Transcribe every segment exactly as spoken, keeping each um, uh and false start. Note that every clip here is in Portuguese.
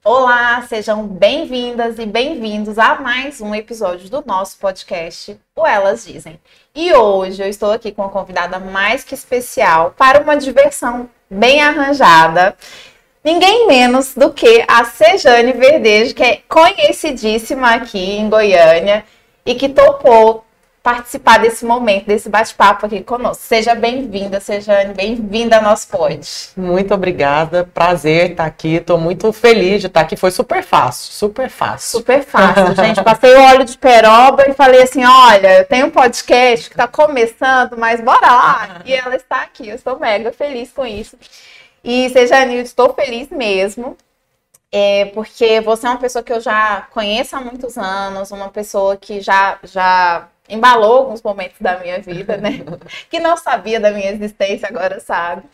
Olá, sejam bem-vindas e bem-vindos a mais um episódio do nosso podcast, o Elas Dizem. E hoje eu estou aqui com uma convidada mais que especial para uma diversão bem arranjada. Ninguém menos do que a Sejane Verdejo, que é conhecidíssima aqui em Goiânia e que topou participar desse momento, desse bate-papo aqui conosco. Seja bem-vinda, Sejane, bem-vinda ao nosso pod. Muito obrigada, prazer estar aqui, estou muito feliz de estar aqui, foi super fácil, super fácil. Super fácil, gente, passei o óleo de peroba e falei assim, olha, eu tenho um podcast que está começando, mas bora lá, e ela está aqui, eu estou mega feliz com isso. E Sejane, eu estou feliz mesmo, é, porque você é uma pessoa que eu já conheço há muitos anos, uma pessoa que já... já embalou alguns momentos da minha vida, né? Que não sabia da minha existência, agora sabe.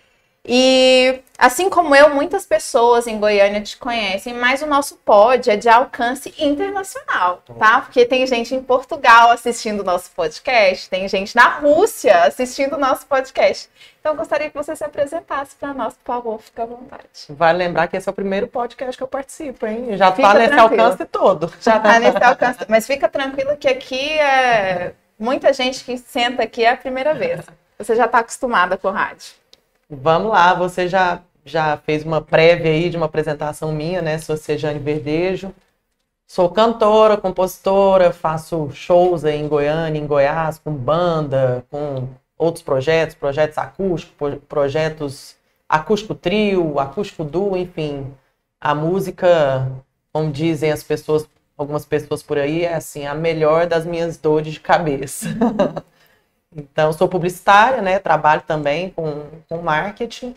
E assim como eu, muitas pessoas em Goiânia te conhecem, mas o nosso pod é de alcance internacional, tá? Porque tem gente em Portugal assistindo o nosso podcast, tem gente na Rússia assistindo o nosso podcast. Então eu gostaria que você se apresentasse para nós, por favor, fica à vontade. Vale lembrar que esse é o primeiro podcast que eu participo, hein? Já Fica tá nesse tranquila. alcance todo. Já tá nesse alcance, mas fica tranquila que aqui é muita gente que senta aqui é a primeira vez. Você já tá acostumada com rádio. Vamos lá, você já, já fez uma prévia aí de uma apresentação minha, né? Sou Sejane Verdejo. Sou cantora, compositora, faço shows aí em Goiânia, em Goiás, com banda, com outros projetos, projetos acústicos, projetos acústico trio, acústico duo, enfim. A música, como dizem as pessoas, algumas pessoas por aí, é assim, a melhor das minhas dores de cabeça. Então, sou publicitária, né? Trabalho também com, com marketing.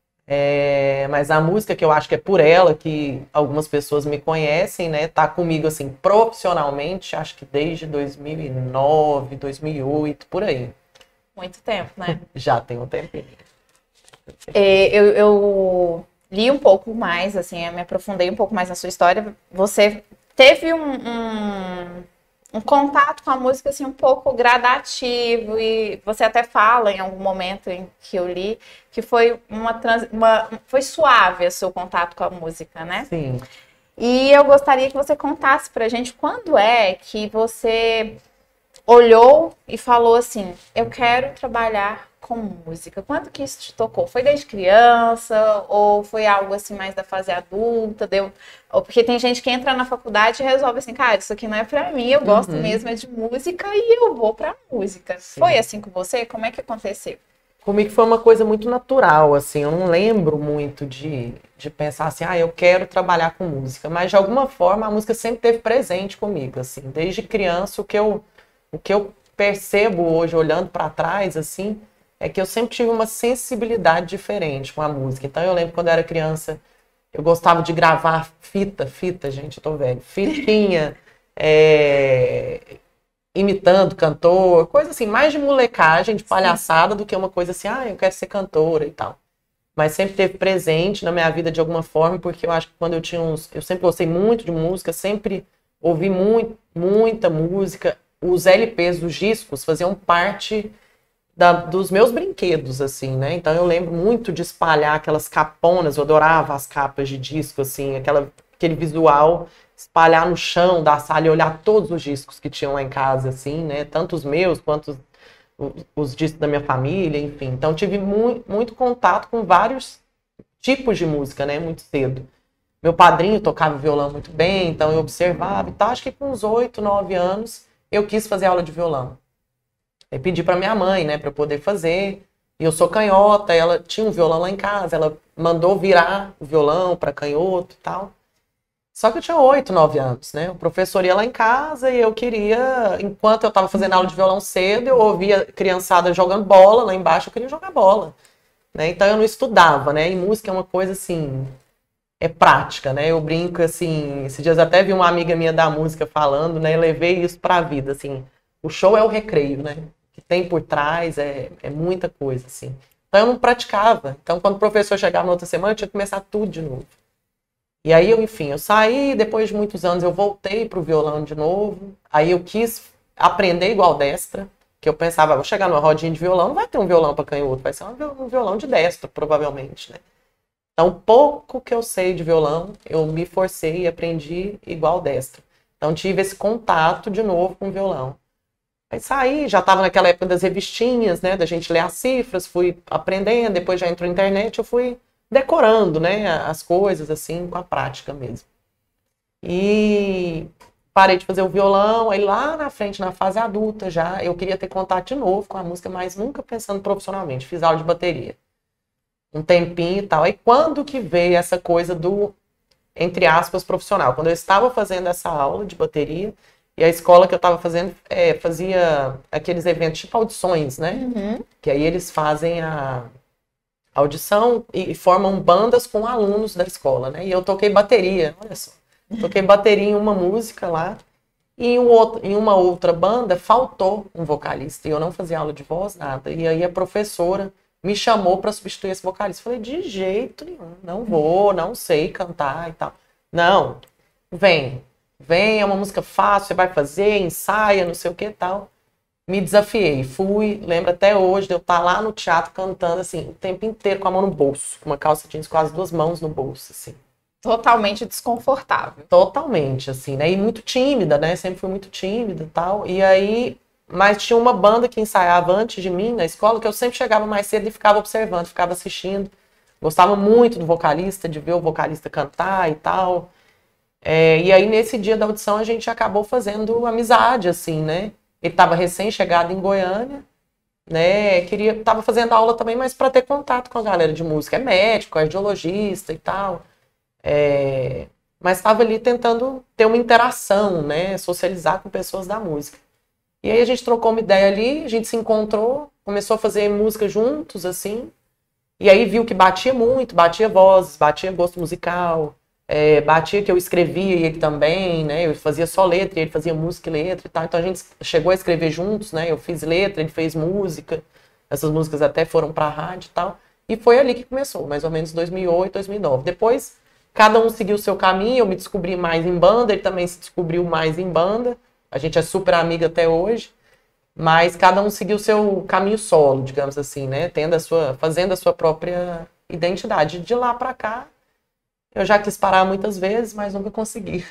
É, mas a música que eu acho que é por ela que algumas pessoas me conhecem, né? Tá comigo, assim, profissionalmente, acho que desde dois mil e nove, dois mil e oito, por aí. Muito tempo, né? Já tem um tempinho. É, eu, eu li um pouco mais, assim, eu me aprofundei um pouco mais na sua história. Você teve um... um... um contato com a música assim um pouco gradativo e você até fala em algum momento em que eu li que foi uma, trans, uma foi suave o seu contato com a música, né? Sim. E eu gostaria que você contasse pra gente quando é que você olhou e falou assim, eu quero trabalhar com música. Quando que isso te tocou? Foi desde criança ou foi algo assim mais da fase adulta? Deu... Ou porque tem gente que entra na faculdade e resolve assim, cara, isso aqui não é pra mim, eu gosto Uhum. mesmo é de música e eu vou pra música. Sim. Foi assim com você? Como é que aconteceu? Comigo foi uma coisa muito natural, assim, eu não lembro muito de, de pensar assim, ah, eu quero trabalhar com música, mas de alguma forma a música sempre esteve presente comigo, assim, desde criança, o que eu, o que eu percebo hoje, olhando para trás, assim, é que eu sempre tive uma sensibilidade diferente com a música. Então eu lembro quando eu era criança, eu gostava de gravar fita, fita, gente, eu tô velho, fitinha, é, imitando cantor, coisa assim, mais de molecagem, de palhaçada, Sim. do que uma coisa assim, ah, eu quero ser cantora e tal. Mas sempre teve presente na minha vida de alguma forma, porque eu acho que quando eu tinha uns... Eu sempre gostei muito de música, sempre ouvi muito, muita música. Os L Ps, os discos, faziam parte da, dos meus brinquedos, assim, né? Então eu lembro muito de espalhar aquelas caponas, eu adorava as capas de disco, assim, aquela, aquele visual, espalhar no chão da sala e olhar todos os discos que tinham lá em casa, assim, né? Tanto os meus quanto os, os discos da minha família, enfim. Então tive mu muito contato com vários tipos de música, né? Muito cedo. Meu padrinho tocava violão muito bem, então eu observava e tal. Acho que com uns oito, nove anos eu quis fazer aula de violão. Eu pedi para minha mãe, né, para poder fazer. E eu sou canhota, ela tinha um violão lá em casa, ela mandou virar o violão para canhoto e tal. Só que eu tinha oito, nove anos, né? O professor ia lá em casa e eu queria, enquanto eu estava fazendo aula de violão cedo, eu ouvia criançada jogando bola lá embaixo, eu queria jogar bola, né? Então eu não estudava, né? E música é uma coisa assim, é prática, né? Eu brinco assim, esses dias até vi uma amiga minha da música falando, né? Eu levei isso para a vida, assim. O show é o recreio, né? O que tem por trás é, é muita coisa, assim. Então eu não praticava. Então quando o professor chegava na outra semana, eu tinha que começar tudo de novo. E aí, eu, enfim, eu saí, depois de muitos anos eu voltei pro violão de novo. Aí eu quis aprender igual destra, que eu pensava, vou chegar numa rodinha de violão, não vai ter um violão para canhoto, vai ser um violão de destra, provavelmente, né? Então, pouco que eu sei de violão, eu me forcei e aprendi igual destro. Então, tive esse contato de novo com o violão. Aí saí, já estava naquela época das revistinhas, né, da gente ler as cifras, fui aprendendo, depois já entrou na internet, eu fui decorando, né, as coisas, assim, com a prática mesmo. E parei de fazer o violão, aí lá na frente, na fase adulta já, eu queria ter contato de novo com a música, mas nunca pensando profissionalmente, fiz aula de bateria. Um tempinho e tal. Aí quando que veio essa coisa do, entre aspas, profissional? Quando eu estava fazendo essa aula de bateria, e a escola que eu estava fazendo é, fazia aqueles eventos tipo audições, né? Uhum. Que aí eles fazem a audição e formam bandas com alunos da escola, né? E eu toquei bateria, olha só. Toquei bateria em uma música lá, e em, um outro, em uma outra banda faltou um vocalista, e eu não fazia aula de voz, nada. E aí a professora me chamou para substituir esse vocalista. Falei, de jeito nenhum, não vou, não sei cantar e tal. Não, vem. Vem, é uma música fácil, você vai fazer, ensaia, não sei o que e tal. Me desafiei, fui, lembro até hoje de eu estar lá no teatro cantando, assim, o tempo inteiro com a mão no bolso, com uma calça jeans com as duas mãos no bolso, assim. Totalmente desconfortável. Totalmente, assim, né? E muito tímida, né? Sempre fui muito tímida e tal. E aí, mas tinha uma banda que ensaiava antes de mim na escola, que eu sempre chegava mais cedo e ficava observando, ficava assistindo. Gostava muito do vocalista, de ver o vocalista cantar e tal. É, e aí, nesse dia da audição, a gente acabou fazendo amizade, assim, né? Ele estava recém-chegado em Goiânia, né? Queria, estava fazendo aula também, mas para ter contato com a galera de música. É médico, cardiologista e tal. É, mas estava ali tentando ter uma interação, né? Socializar com pessoas da música. E aí a gente trocou uma ideia ali, a gente se encontrou, começou a fazer música juntos, assim. E aí viu que batia muito, batia vozes, batia gosto musical. É, batia que eu escrevia e ele também, né? Eu fazia só letra e ele fazia música e letra e tal. Então a gente chegou a escrever juntos, né? Eu fiz letra, ele fez música. Essas músicas até foram pra rádio e tal. E foi ali que começou, mais ou menos dois mil e oito, dois mil e nove. Depois, cada um seguiu o seu caminho. Eu me descobri mais em banda, ele também se descobriu mais em banda. A gente é super amiga até hoje. Mas cada um seguiu o seu caminho solo, digamos assim, né? Tendo a sua, fazendo a sua própria identidade. De lá pra cá, eu já quis parar muitas vezes, mas nunca consegui.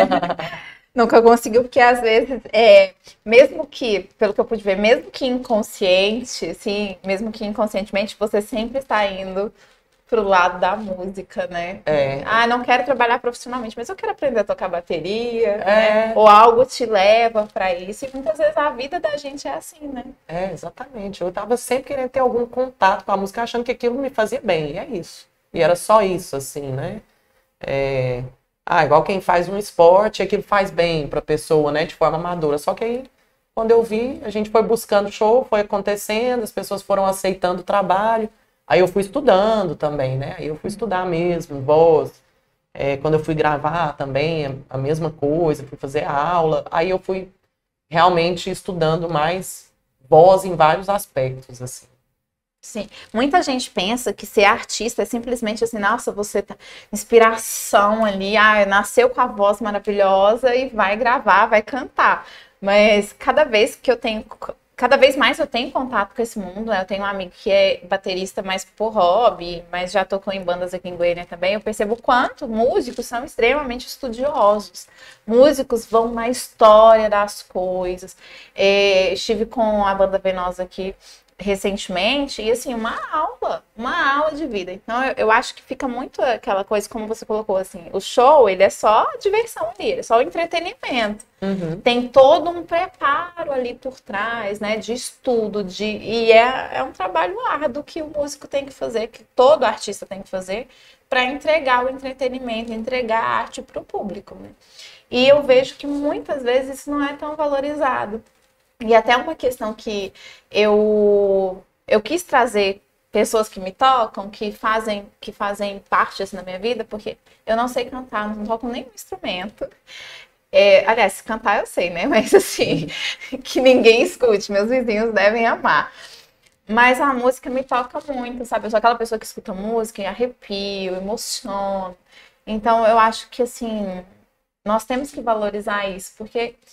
Nunca conseguiu, porque às vezes, é, mesmo que, pelo que eu pude ver, mesmo que inconsciente, assim, mesmo que inconscientemente, você sempre está indo pro lado da música, né? É. Ah, não quero trabalhar profissionalmente, mas eu quero aprender a tocar bateria, É. né? Ou algo te leva para isso, e muitas vezes a vida da gente é assim, né? É, exatamente. Eu tava sempre querendo ter algum contato com a música, achando que aquilo me fazia bem, e é isso. E era só isso, assim, né? É... Ah, igual quem faz um esporte, aquilo faz bem pra pessoa, né? De forma amadora. Só que aí, quando eu vi, a gente foi buscando show, foi acontecendo, as pessoas foram aceitando o trabalho. Aí eu fui estudando também, né? Aí eu fui estudar mesmo, voz. É, quando eu fui gravar também, a mesma coisa, fui fazer aula. Aí eu fui realmente estudando mais voz em vários aspectos, assim. Sim, muita gente pensa que ser artista é simplesmente assim, nossa, você tá inspiração ali, ah, nasceu com a voz maravilhosa e vai gravar, vai cantar. Mas cada vez que eu tenho, cada vez mais eu tenho contato com esse mundo, né? Eu tenho um amigo que é baterista mais por hobby, mas já tocou em bandas aqui em Goiânia também. Eu percebo o quanto músicos são extremamente estudiosos. Músicos vão na história das coisas. É, estive com a banda Venosa aqui recentemente, e assim, uma aula, uma aula de vida. Então, eu, eu acho que fica muito aquela coisa, como você colocou, assim, o show, ele é só diversão ali, ele é só entretenimento. Uhum. Tem todo um preparo ali por trás, né, de estudo, de, e é, é um trabalho árduo que o músico tem que fazer, que todo artista tem que fazer, para entregar o entretenimento, entregar a arte para o público, né? E eu vejo que muitas vezes isso não é tão valorizado. E até uma questão que eu, eu quis trazer pessoas que me tocam, que fazem, que fazem parte assim, da minha vida, porque eu não sei cantar, não toco nenhum instrumento. É, aliás, cantar eu sei, né? Mas assim, que ninguém escute, meus vizinhos devem amar. Mas a música me toca muito, sabe? Eu sou aquela pessoa que escuta música e arrepio, emociono. Então eu acho que assim, nós temos que valorizar isso, porque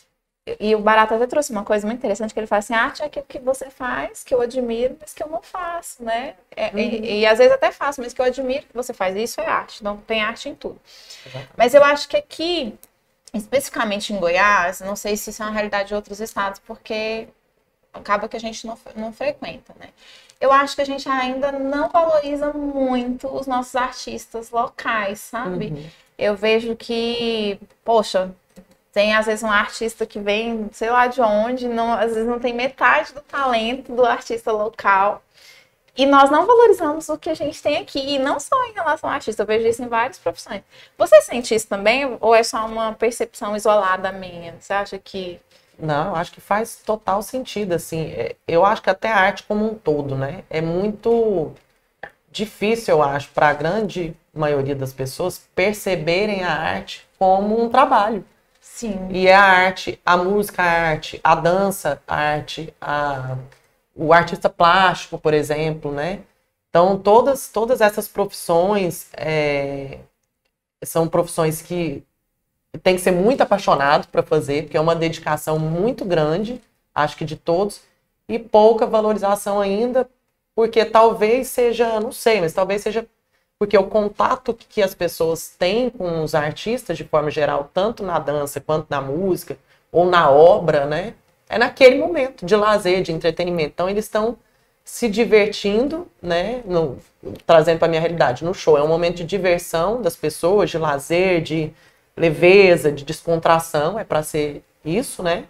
e o Barata até trouxe uma coisa muito interessante, que ele fala assim, arte é aquilo que você faz, que eu admiro, mas que eu não faço, né? É, uhum. e, e às vezes até faço, mas que eu admiro que você faz. Isso é arte, não tem arte em tudo. Exatamente. Mas eu acho que aqui, especificamente em Goiás, não sei se isso é uma realidade de outros estados, porque acaba que a gente não, não frequenta, né? Eu acho que a gente ainda não valoriza muito os nossos artistas locais, sabe? Uhum. Eu vejo que, poxa, tem às vezes um artista que vem, sei lá de onde, não, às vezes não tem metade do talento do artista local. E nós não valorizamos o que a gente tem aqui, e não só em relação ao artista, eu vejo isso em várias profissões. Você sente isso também, ou é só uma percepção isolada minha? Você acha que... Não, acho que faz total sentido, assim. Eu acho que até a arte como um todo, né? É muito difícil, eu acho, para a grande maioria das pessoas perceberem a arte como um trabalho. Sim. E é a arte, a música, a arte, a dança, a arte, a, o artista plástico, por exemplo, né? Então, todas, todas essas profissões é, são profissões que tem que ser muito apaixonado para fazer, porque é uma dedicação muito grande, acho que de todos, e pouca valorização ainda, porque talvez seja, não sei, mas talvez seja porque o contato que as pessoas têm com os artistas, de forma geral, tanto na dança quanto na música, ou na obra, né, é naquele momento de lazer, de entretenimento. Então, eles estão se divertindo, né, no, trazendo para a minha realidade, no show. É um momento de diversão das pessoas, de lazer, de leveza, de descontração, é para ser isso, né?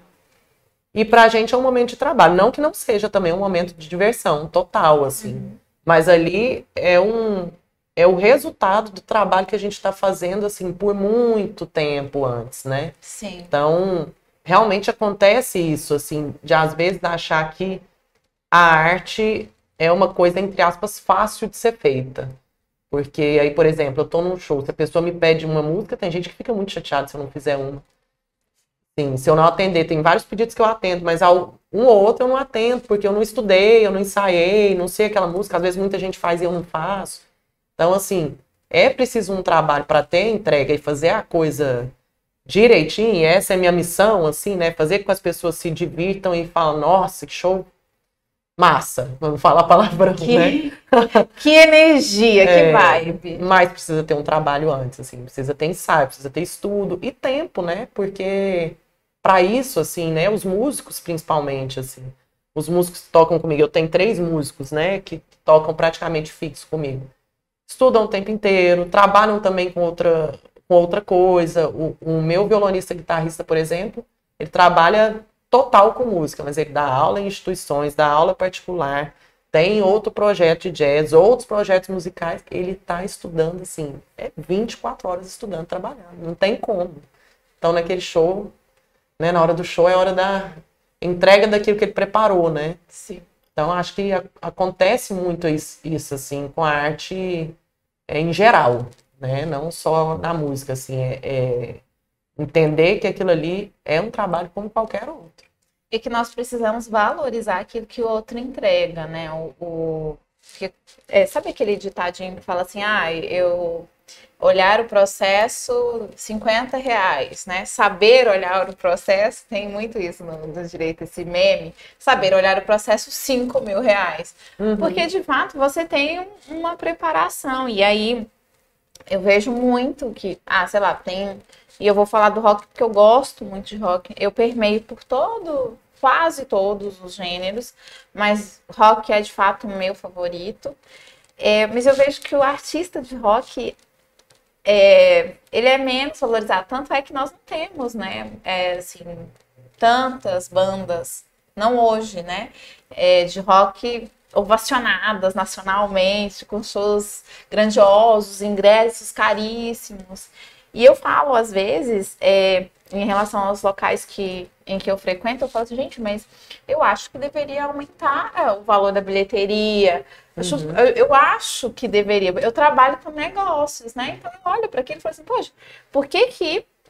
E pra gente é um momento de trabalho. Não que não seja também um momento de diversão total, assim. Uhum. Mas ali é um... é o resultado do trabalho que a gente está fazendo, assim, por muito tempo antes, né? Sim. Então, realmente acontece isso, assim, de às vezes achar que a arte é uma coisa, entre aspas, fácil de ser feita. Porque aí, por exemplo, eu tô num show, se a pessoa me pede uma música, tem gente que fica muito chateada se eu não fizer uma. Sim, se eu não atender, tem vários pedidos que eu atendo, mas um ou outro eu não atendo, porque eu não estudei, eu não ensaiei, não sei aquela música, às vezes muita gente faz e eu não faço. Então, assim, é preciso um trabalho para ter entrega e fazer a coisa direitinho, e essa é a minha missão, assim, né? Fazer com que as pessoas se divirtam e falem, nossa, que show massa, vamos falar palavrão, que, né? Que energia, é, que vibe. Mas precisa ter um trabalho antes, assim, precisa ter ensaio, precisa ter estudo e tempo, né? Porque para isso, assim, né, os músicos principalmente, assim, os músicos que tocam comigo, eu tenho três músicos, né, que tocam praticamente fixo comigo. Estudam o tempo inteiro, trabalham também com outra, com outra coisa. O, o meu violonista guitarrista, por exemplo, ele trabalha total com música, mas ele dá aula em instituições, dá aula particular, tem outro projeto de jazz, outros projetos musicais, ele está estudando, assim, é vinte e quatro horas estudando, trabalhando, não tem como. Então, naquele show, né, na hora do show é a hora da entrega daquilo que ele preparou, né? Sim. Então, acho que a, acontece muito isso, isso, assim, com a arte é, em geral, né? Não só na música, assim, é... é entender que aquilo ali é um trabalho como qualquer outro. E que nós precisamos valorizar aquilo que o outro entrega, né? O, o, que, é, sabe aquele ditadinho que fala assim, ah, eu olhar o processo, cinquenta reais, né? Saber olhar o processo, tem muito isso no, no direito, esse meme. Saber olhar o processo, cinco mil reais. Uhum. Porque, de fato, você tem uma preparação. E aí, eu vejo muito que, ah, sei lá, tem... E eu vou falar do rock porque eu gosto muito de rock. Eu permeio por todo, quase todos os gêneros, mas rock é de fato o meu favorito. É, mas eu vejo que o artista de rock, é, ele é menos valorizado. Tanto é que nós não temos, né, é, assim, tantas bandas, não hoje, né, é, de rock ovacionadas nacionalmente, com shows grandiosos, ingressos caríssimos. E eu falo, às vezes, é, em relação aos locais que, em que eu frequento, eu falo assim, gente, mas eu acho que deveria aumentar o valor da bilheteria. Uhum. Eu, eu acho que deveria. Eu trabalho com negócios, né? Então eu olho para aquilo e falo assim, poxa, por que que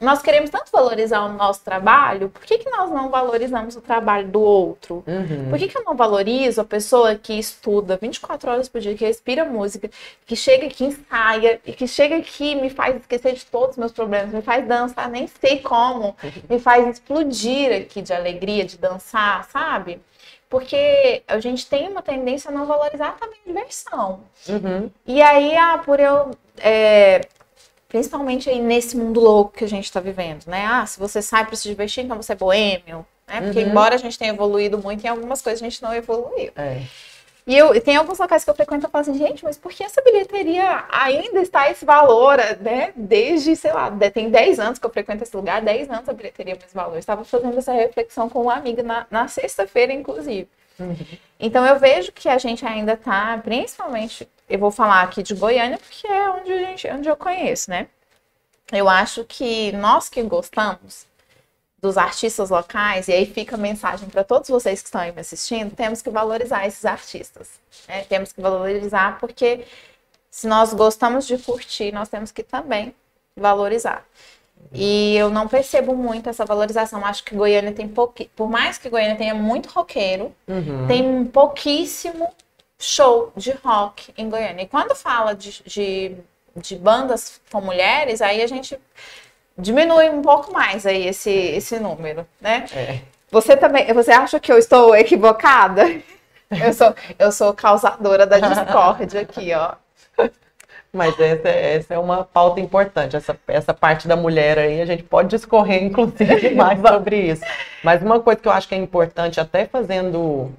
nós queremos tanto valorizar o nosso trabalho, por que, que nós não valorizamos o trabalho do outro? Uhum. Por que, que eu não valorizo a pessoa que estuda vinte e quatro horas por dia, que respira música, que chega aqui, ensaia, e que chega aqui e me faz esquecer de todos os meus problemas, me faz dançar, nem sei como, me faz explodir aqui de alegria, de dançar, sabe? Porque a gente tem uma tendência a não valorizar também a diversão. Uhum. E aí, ah, por eu... É, principalmente aí nesse mundo louco que a gente está vivendo, né? Ah, se você sai para se divertir, então você é boêmio, né? Porque Uhum. embora a gente tenha evoluído muito, em algumas coisas a gente não evoluiu. É. E eu, tem alguns locais que eu frequento e falo assim, gente, mas por que essa bilheteria ainda está esse valor, né? Desde, sei lá, tem dez anos que eu frequento esse lugar, dez anos a bilheteria é esse valor. Eu estava fazendo essa reflexão com uma amiga na, na sexta-feira, inclusive. Uhum. Então eu vejo que a gente ainda está, principalmente, eu vou falar aqui de Goiânia, porque é onde, a gente, onde eu conheço, né? Eu acho que nós que gostamos dos artistas locais, e aí fica a mensagem para todos vocês que estão aí me assistindo, temos que valorizar esses artistas. Né? Temos que valorizar porque se nós gostamos de curtir, nós temos que também valorizar. E eu não percebo muito essa valorização. Acho que Goiânia tem pouquinho, por mais que Goiânia tenha muito roqueiro, Uhum. tem pouquíssimo show de rock em Goiânia. E quando fala de, de, de bandas com mulheres, aí a gente diminui um pouco mais aí esse, esse número, né? É. Você também, você acha que eu estou equivocada? Eu sou, eu sou causadora da discórdia aqui, ó. Mas essa, essa é uma pauta importante, essa, essa parte da mulher aí, a gente pode discorrer, inclusive, mais sobre isso. Mas uma coisa que eu acho que é importante, até fazendo,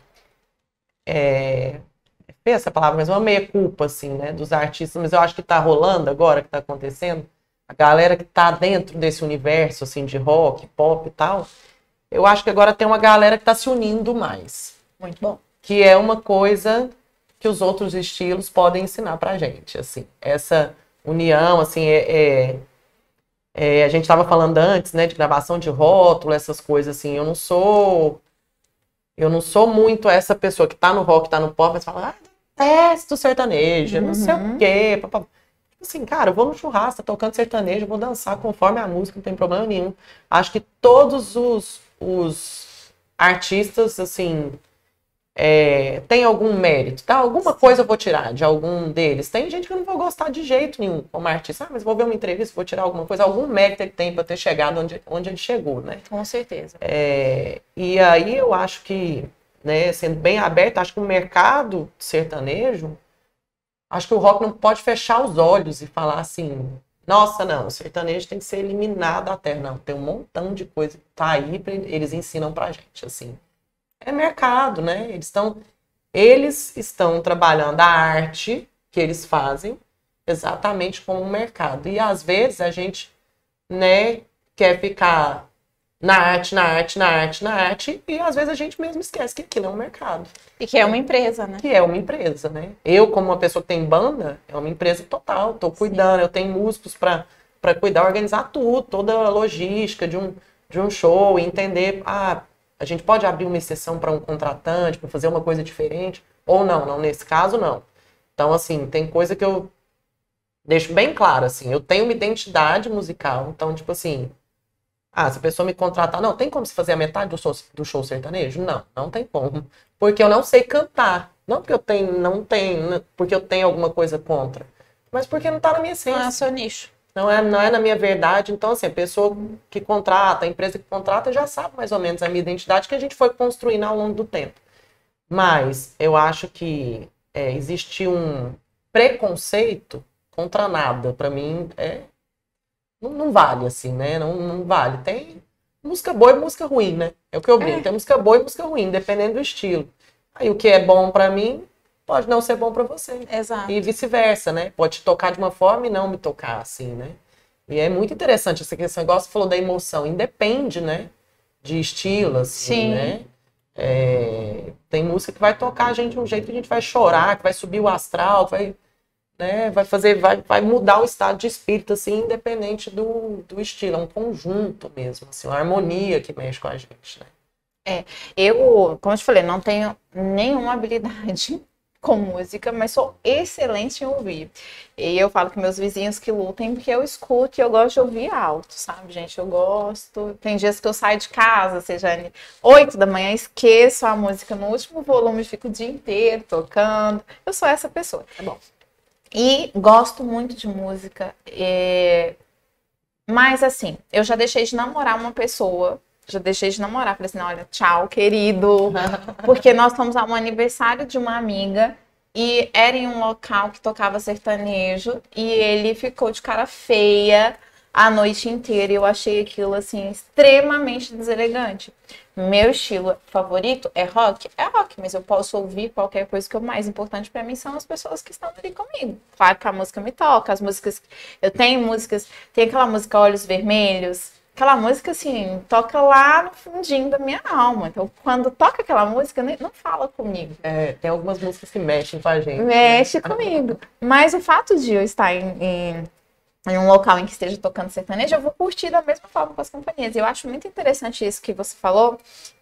é, essa palavra, mas uma meia-culpa, assim, né, dos artistas, mas eu acho que tá rolando agora, que tá acontecendo, a galera que tá dentro desse universo, assim, de rock, pop e tal, eu acho que agora tem uma galera que tá se unindo mais. Muito bom. Que é uma coisa que os outros estilos podem ensinar pra gente, assim. Essa união, assim, é... é, é a gente estava falando antes, né, de gravação de rótulo, essas coisas, assim. Eu não sou... Eu não sou muito essa pessoa que tá no rock, tá no pop, mas fala, ah, detesto sertanejo, Uhum. não sei o quê. Papá. Assim, cara, eu vou no churrasco, tá tocando sertanejo, eu vou dançar conforme a música, não tem problema nenhum. Acho que todos os, os artistas, assim... É, tem algum mérito, tá? Alguma coisa eu vou tirar de algum deles. Tem gente que eu não vou gostar de jeito nenhum como artista. Ah, mas vou ver uma entrevista, vou tirar alguma coisa. Algum mérito ele tem para ter chegado onde, onde ele chegou, né? Com certeza. É, e aí eu acho que, né, sendo bem aberto, acho que o mercado sertanejo, acho que o rock não pode fechar os olhos e falar assim, nossa, não, o sertanejo tem que ser eliminado da terra. Não, tem um montão de coisa que tá aí, pra, eles ensinam pra gente, assim. É mercado, né? Eles estão, eles estão trabalhando a arte que eles fazem exatamente como um mercado. E às vezes a gente, né, quer ficar na arte, na arte, na arte, na arte, e às vezes a gente mesmo esquece que aquilo é um mercado. E que é uma empresa, né? Que é uma empresa, né? Eu, como uma pessoa que tem banda, é uma empresa total, estou cuidando, Sim. eu tenho músicos para para cuidar, organizar tudo, toda a logística de um, de um show, e entender, ah, a gente pode abrir uma exceção para um contratante, para fazer uma coisa diferente, ou não, não, nesse caso não. Então, assim, tem coisa que eu deixo bem claro, assim, eu tenho uma identidade musical, então, tipo assim, ah, se a pessoa me contratar, não, tem como se fazer a metade do show, do show sertanejo? Não, não tem como, porque eu não sei cantar, não porque eu tenho, não tenho, porque eu tenho alguma coisa contra, mas porque não tá na minha essência. Não é o seu nicho. Não é, não é na minha verdade. Então, assim, a pessoa que contrata, a empresa que contrata já sabe mais ou menos a minha identidade que a gente foi construindo ao longo do tempo. Mas eu acho que é, existe um preconceito contra nada. Para mim, é, não, não vale, assim, né? Não, não vale. Tem música boa e música ruim, né? É o que eu brinco. É. Tem música boa e música ruim, dependendo do estilo. Aí o que é bom para mim pode não ser bom para você. Exato. E vice-versa, né? Pode te tocar de uma forma e não me tocar, assim, né? E é muito interessante esse negócio, você falou da emoção. Independe, né? De estilo, assim, Sim. né? É... Tem música que vai tocar a gente de um jeito que a gente vai chorar, que vai subir o astral, vai, né? vai fazer, vai, vai mudar o estado de espírito, assim, independente do, do estilo. É um conjunto mesmo, assim, uma harmonia que mexe com a gente, né? É, eu, como eu te falei, não tenho nenhuma habilidade com música, mas sou excelente em ouvir. E eu falo que meus vizinhos que lutem, porque eu escuto e eu gosto de ouvir alto, sabe, gente? Eu gosto. Tem dias que eu saio de casa, seja oito da manhã, esqueço a música no último volume, fico o dia inteiro tocando. Eu sou essa pessoa. Tá bom. E gosto muito de música. É... Mas assim, eu já deixei de namorar uma pessoa. Já deixei de namorar. Falei assim, olha, tchau, querido. Porque nós fomos a um aniversário de uma amiga e era em um local que tocava sertanejo e ele ficou de cara feia a noite inteira. E eu achei aquilo, assim, extremamente deselegante. Meu estilo favorito é rock? É rock, mas eu posso ouvir qualquer coisa, que o mais importante pra mim são as pessoas que estão ali comigo. Claro que a música me toca, as músicas... Eu tenho músicas... Tem aquela música Olhos Vermelhos... Aquela música, assim, toca lá no fundinho da minha alma. Então, quando toca aquela música, não fala comigo. É, tem algumas músicas que mexem com a gente. Mexe né? comigo. Mas o fato de eu estar em, em, em um local em que esteja tocando sertanejo, eu vou curtir da mesma forma com as companhias. Eu acho muito interessante isso que você falou.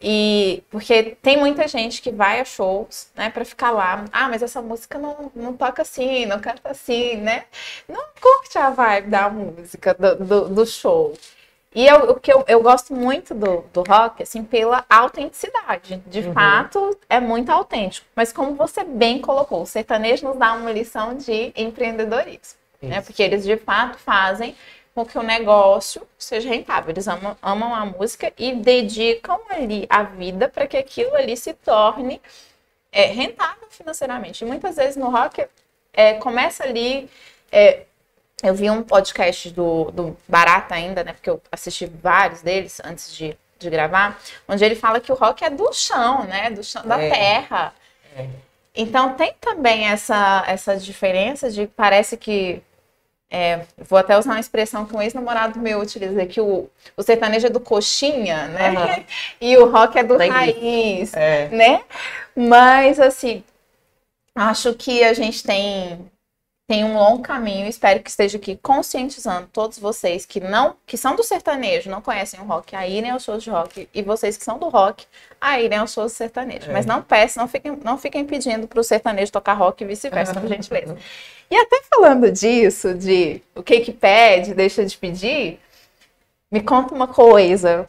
E porque tem muita gente que vai a shows, né, pra ficar lá. Ah, mas essa música não, não toca assim, não canta assim, né? Não curte a vibe da música, do, do, do show. E eu, o que eu, eu gosto muito do, do rock, assim, pela autenticidade. De uhum. fato, é muito autêntico. Mas como você bem colocou, o sertanejo nos dá uma lição de empreendedorismo. Né? Porque eles, de fato, fazem com que o negócio seja rentável. Eles amam, amam a música e dedicam ali a vida para que aquilo ali se torne é, rentável financeiramente. E muitas vezes no rock, é, começa ali... É, eu vi um podcast do, do Barata ainda, né? Porque eu assisti vários deles antes de, de gravar, onde ele fala que o rock é do chão, né? Do chão, da é. terra. É. Então tem também essa, essa diferença de parece que... É, vou até usar uma expressão que um ex-namorado meu utiliza, que o, o sertanejo é do coxinha, né? Uhum. E o rock é do tem raiz, é. né? Mas, assim, acho que a gente tem... Tem um longo caminho, espero que esteja aqui conscientizando todos vocês que não, que são do sertanejo, não conhecem o rock, a irem aos shows de rock, e vocês que são do rock, a irem aos shows de sertanejo. É. Mas não peçam, não fiquem, não fiquem pedindo para o sertanejo tocar rock e vice-versa, por gentileza. E até falando disso, de o que que pede, deixa de pedir, me conta uma coisa.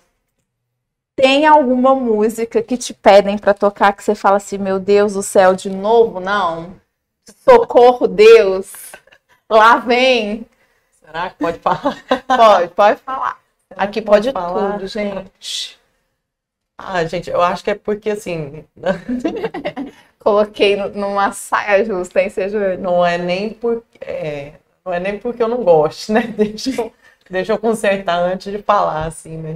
Tem alguma música que te pedem para tocar que você fala assim, meu Deus do céu, de novo? Não? Socorro, Deus, lá vem. Será que pode falar? Pode, pode falar. Será Aqui pode, pode falar? Tudo, gente. Ah, gente, eu acho que é porque assim... Coloquei numa saia justa, hein, seja... Não é nem porque... É, não é nem porque eu não gosto, né? Deixa eu, deixa eu consertar antes de falar, assim, né?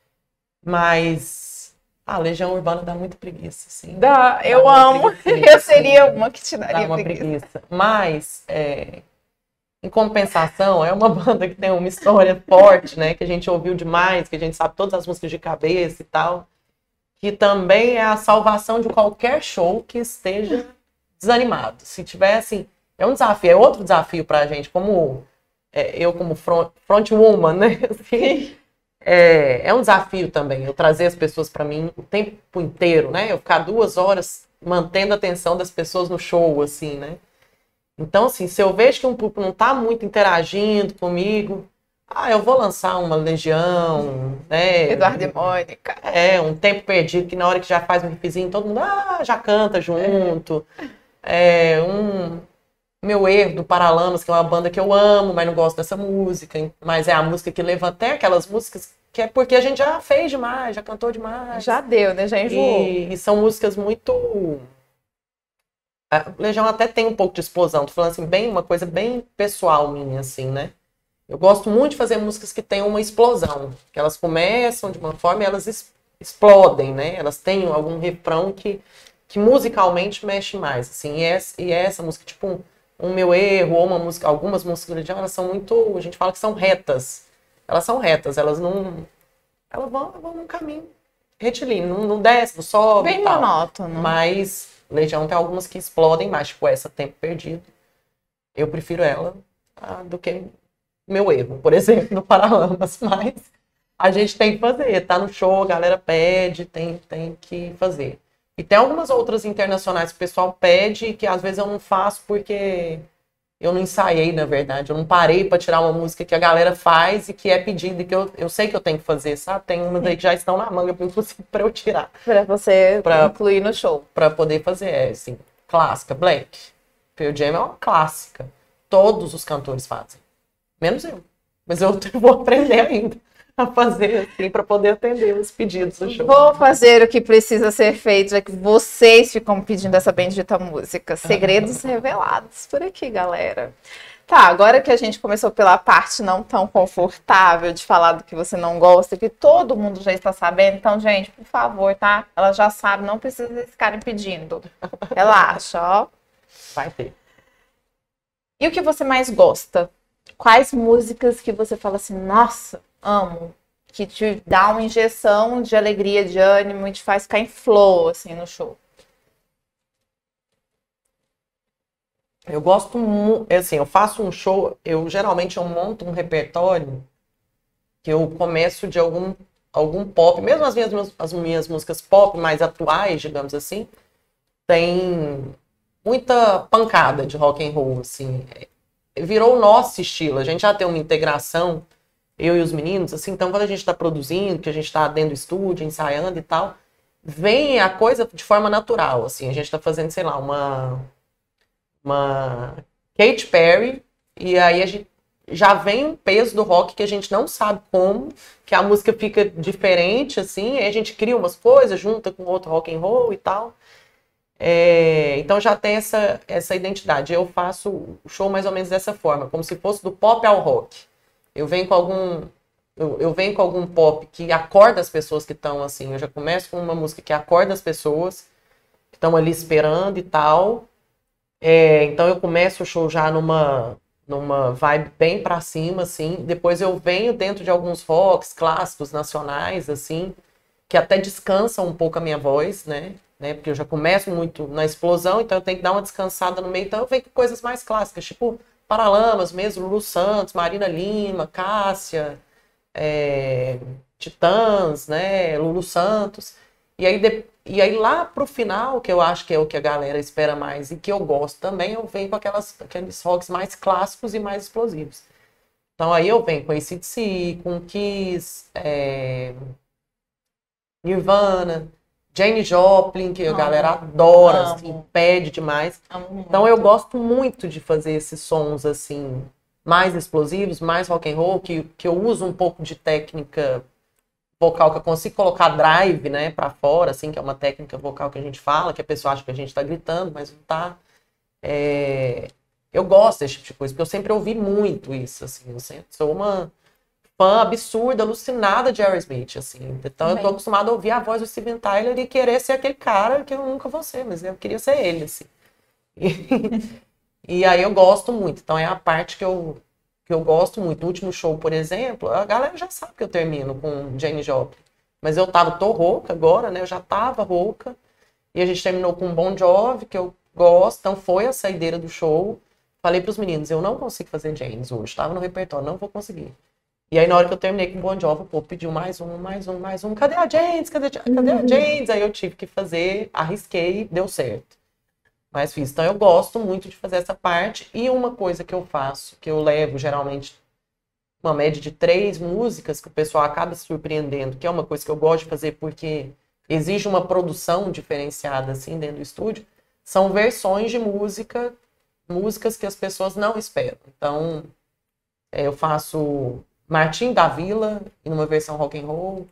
Mas... A Legião Urbana dá muita preguiça, assim. Dá, dá eu amo. Eu seria uma que te daria dá uma preguiça. preguiça. Mas, é, em compensação, é uma banda que tem uma história forte, né? Que a gente ouviu demais, que a gente sabe todas as músicas de cabeça e tal. Que também é a salvação de qualquer show que esteja desanimado. Se tiver, assim... É um desafio, é outro desafio pra gente, como... É, eu como front, front woman, né? Assim, É, é um desafio também, eu trazer as pessoas para mim o tempo inteiro, né? Eu ficar duas horas mantendo a atenção das pessoas no show, assim, né? Então, assim, se eu vejo que um público não tá muito interagindo comigo, ah, eu vou lançar uma Legião, né? Eduardo e Mônica. É, um Tempo Perdido, que na hora que já faz um riffzinho, todo mundo ah, já canta junto. É, um... Meu Erro, do Paralamas, que é uma banda que eu amo, mas não gosto dessa música. Mas é a música que leva até aquelas músicas que é porque a gente já fez demais, já cantou demais. Já deu, né? Já enjoou. E, e são músicas muito... A Legião até tem um pouco de explosão. Tô falando assim, bem, uma coisa bem pessoal minha, assim, né? Eu gosto muito de fazer músicas que tenham uma explosão. Que elas começam de uma forma e elas es- explodem, né? Elas têm algum refrão que, que musicalmente mexe mais, assim. E essa, e essa música, tipo... Um, Um Meu Erro, ou uma música, algumas músicas da Legião, elas são muito, a gente fala que são retas. Elas são retas, elas não, elas vão, vão num caminho retilíneo, não, não desce, não sobe. Bem monótono. Mas Legião tem algumas que explodem mais, tipo essa Tempo Perdido. Eu prefiro ela ah, do que Meu Erro, por exemplo, do Paralamas, mas a gente tem que fazer, tá no show, a galera pede, tem, tem que fazer. E tem algumas outras internacionais que o pessoal pede e que às vezes eu não faço porque eu não ensaiei, na verdade. Eu não parei para tirar uma música que a galera faz e que é pedida e que eu, eu sei que eu tenho que fazer, sabe? Tem umas aí que já estão na manga, inclusive, para eu tirar. Para você pra, incluir no show. Para poder fazer, é assim, clássica, Black. Pearl Jam é uma clássica. Todos os cantores fazem. Menos eu. Mas eu vou aprender ainda a fazer assim para poder atender os pedidos do show. Vou fazer o que precisa ser feito, já que vocês ficam pedindo essa bendita música. Segredos revelados por aqui, galera. Tá, agora que a gente começou pela parte não tão confortável de falar do que você não gosta, que todo mundo já está sabendo, então, gente, por favor, tá? Ela já sabe, não precisa ficarem pedindo. Relaxa, ó. Vai ter. E o que você mais gosta? Quais músicas que você fala assim, nossa, amo, que te dá uma injeção de alegria, de ânimo e te faz ficar em flow, assim, no show? Eu gosto muito, assim, eu faço um show, eu geralmente eu monto um repertório que eu começo de algum, algum pop, mesmo as minhas, as minhas músicas pop mais atuais, digamos assim, tem muita pancada de rock and roll, assim, virou o nosso estilo, a gente já tem uma integração, eu e os meninos, assim, então quando a gente está produzindo, que a gente está dentro do estúdio, ensaiando e tal, vem a coisa de forma natural, assim, a gente está fazendo, sei lá, uma, uma Katy Perry, e aí a gente já vem um peso do rock que a gente não sabe como, que a música fica diferente, assim, aí a gente cria umas coisas, junta com outro rock and roll e tal. É, então já tem essa, essa identidade. Eu faço o show mais ou menos dessa forma, como se fosse do pop ao rock. Eu venho com algum, eu, eu venho com algum pop que acorda as pessoas que estão assim. Eu já começo com uma música que acorda as pessoas que estão ali esperando e tal. É, então eu começo o show já numa, numa vibe bem pra cima, assim. Depois eu venho dentro de alguns rocks clássicos nacionais, assim, que até descansam um pouco a minha voz, né? né? Porque eu já começo muito na explosão, então eu tenho que dar uma descansada no meio. Então eu venho com coisas mais clássicas, tipo Paralamas mesmo, Lulu Santos, Marina Lima, Cássia, é, Titãs, né? Lulu Santos. E aí, de, e aí lá pro final, que eu acho que é o que a galera espera mais e que eu gosto também, eu venho com aquelas, aqueles rocks mais clássicos e mais explosivos. Então aí eu venho com A C/D C, com Kiss, é, Nirvana, Jane Joplin, que a galera adora, assim, pede demais. Então eu gosto muito de fazer esses sons assim, mais explosivos, mais rock and roll, que, que eu uso um pouco de técnica vocal, que eu consigo colocar drive, né, pra fora, assim, que é uma técnica vocal que a gente fala, que a pessoa acha que a gente tá gritando, mas não tá. É... Eu gosto desse tipo de coisa, porque eu sempre ouvi muito isso, assim, eu sempre sou uma fã absurda, alucinada de Aerosmith, assim. Então Bem. eu tô acostumada a ouvir a voz do Steven Tyler e querer ser aquele cara que eu nunca vou ser, mas eu queria ser ele, assim. E, e aí eu gosto muito. Então é a parte que eu, que eu gosto muito. No último show, por exemplo, a galera já sabe que eu termino com Jane Joplin. Mas eu tava, tô rouca agora, né? Eu já tava rouca. E a gente terminou com Bon Jovi, que eu gosto. Então foi a saideira do show. Falei pros meninos, eu não consigo fazer James hoje. Tava no repertório, não vou conseguir. E aí, na hora que eu terminei com o Bon Jovi, o povo pediu mais um, mais um, mais um. Cadê a James? Cadê, cadê a James? Aí eu tive que fazer, arrisquei, deu certo. Mas fiz. Então, eu gosto muito de fazer essa parte. E uma coisa que eu faço, que eu levo, geralmente, uma média de três músicas, que o pessoal acaba se surpreendendo, que é uma coisa que eu gosto de fazer porque exige uma produção diferenciada, assim, dentro do estúdio, são versões de música, músicas que as pessoas não esperam. Então, eu faço Martim da Vila, em uma versão rock and roll.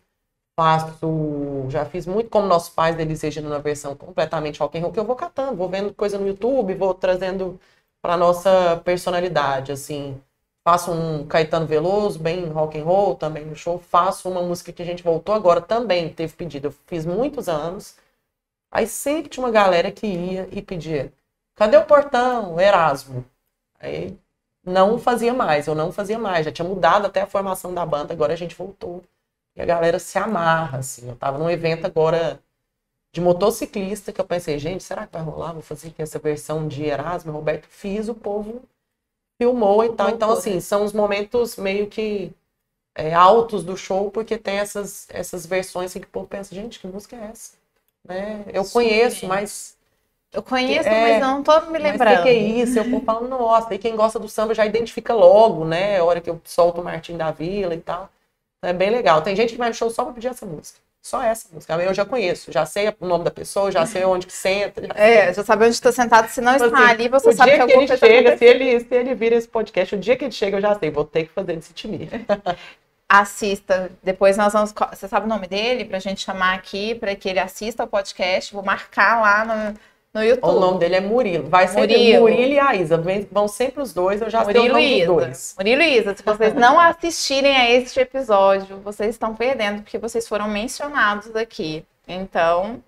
Faço, já fiz muito como nossos pais deles Regina, numa versão completamente rock and roll, que eu vou catando, vou vendo coisa no YouTube, vou trazendo para nossa personalidade, assim. Faço um Caetano Veloso, bem rock and roll, também no show. Faço uma música que a gente voltou agora, também teve pedido. Eu fiz muitos anos. Aí sempre tinha uma galera que ia e pedia, cadê o Portão, Erasmo? Aí não fazia mais, eu não fazia mais. Já tinha mudado até a formação da banda, agora a gente voltou. E a galera se amarra, assim. Eu tava num evento agora de motociclista, que eu pensei, gente, será que vai rolar? Vou fazer aqui essa versão de Erasmo, Roberto. Fiz, o povo filmou e tal. Então, assim, são os momentos meio que é, altos do show, porque tem essas, essas versões assim, que o povo pensa, gente, que música é essa? né? Eu Super. conheço, mas... Eu conheço, é, mas não tô me lembrando. Mas o que, que é isso? Eu falo, nossa, e quem gosta do samba já identifica logo, né? A hora que eu solto o Martim da Vila e tal. É bem legal. Tem gente que vai no show só pra pedir essa música. Só essa música. Eu já conheço, já sei o nome da pessoa, já sei onde que senta. Já é, já sabe onde está sentado. Se não tipo está assim, ali, você sabe que alguma coisa coisa chega, se ele, se ele vira esse podcast, o dia que ele chega, eu já sei, vou ter que fazer ele se timir. Assista. Depois nós vamos. Você sabe o nome dele? Pra gente chamar aqui, para que ele assista o podcast. Vou marcar lá no, no YouTube. O nome dele é Murilo. Vai sempre Murilo. Murilo e a Isa. Vão sempre os dois, eu já Murilo sei o nome e dos Isa. dois. Murilo e Isa, se vocês não assistirem a este episódio, vocês estão perdendo, porque vocês foram mencionados aqui. Então,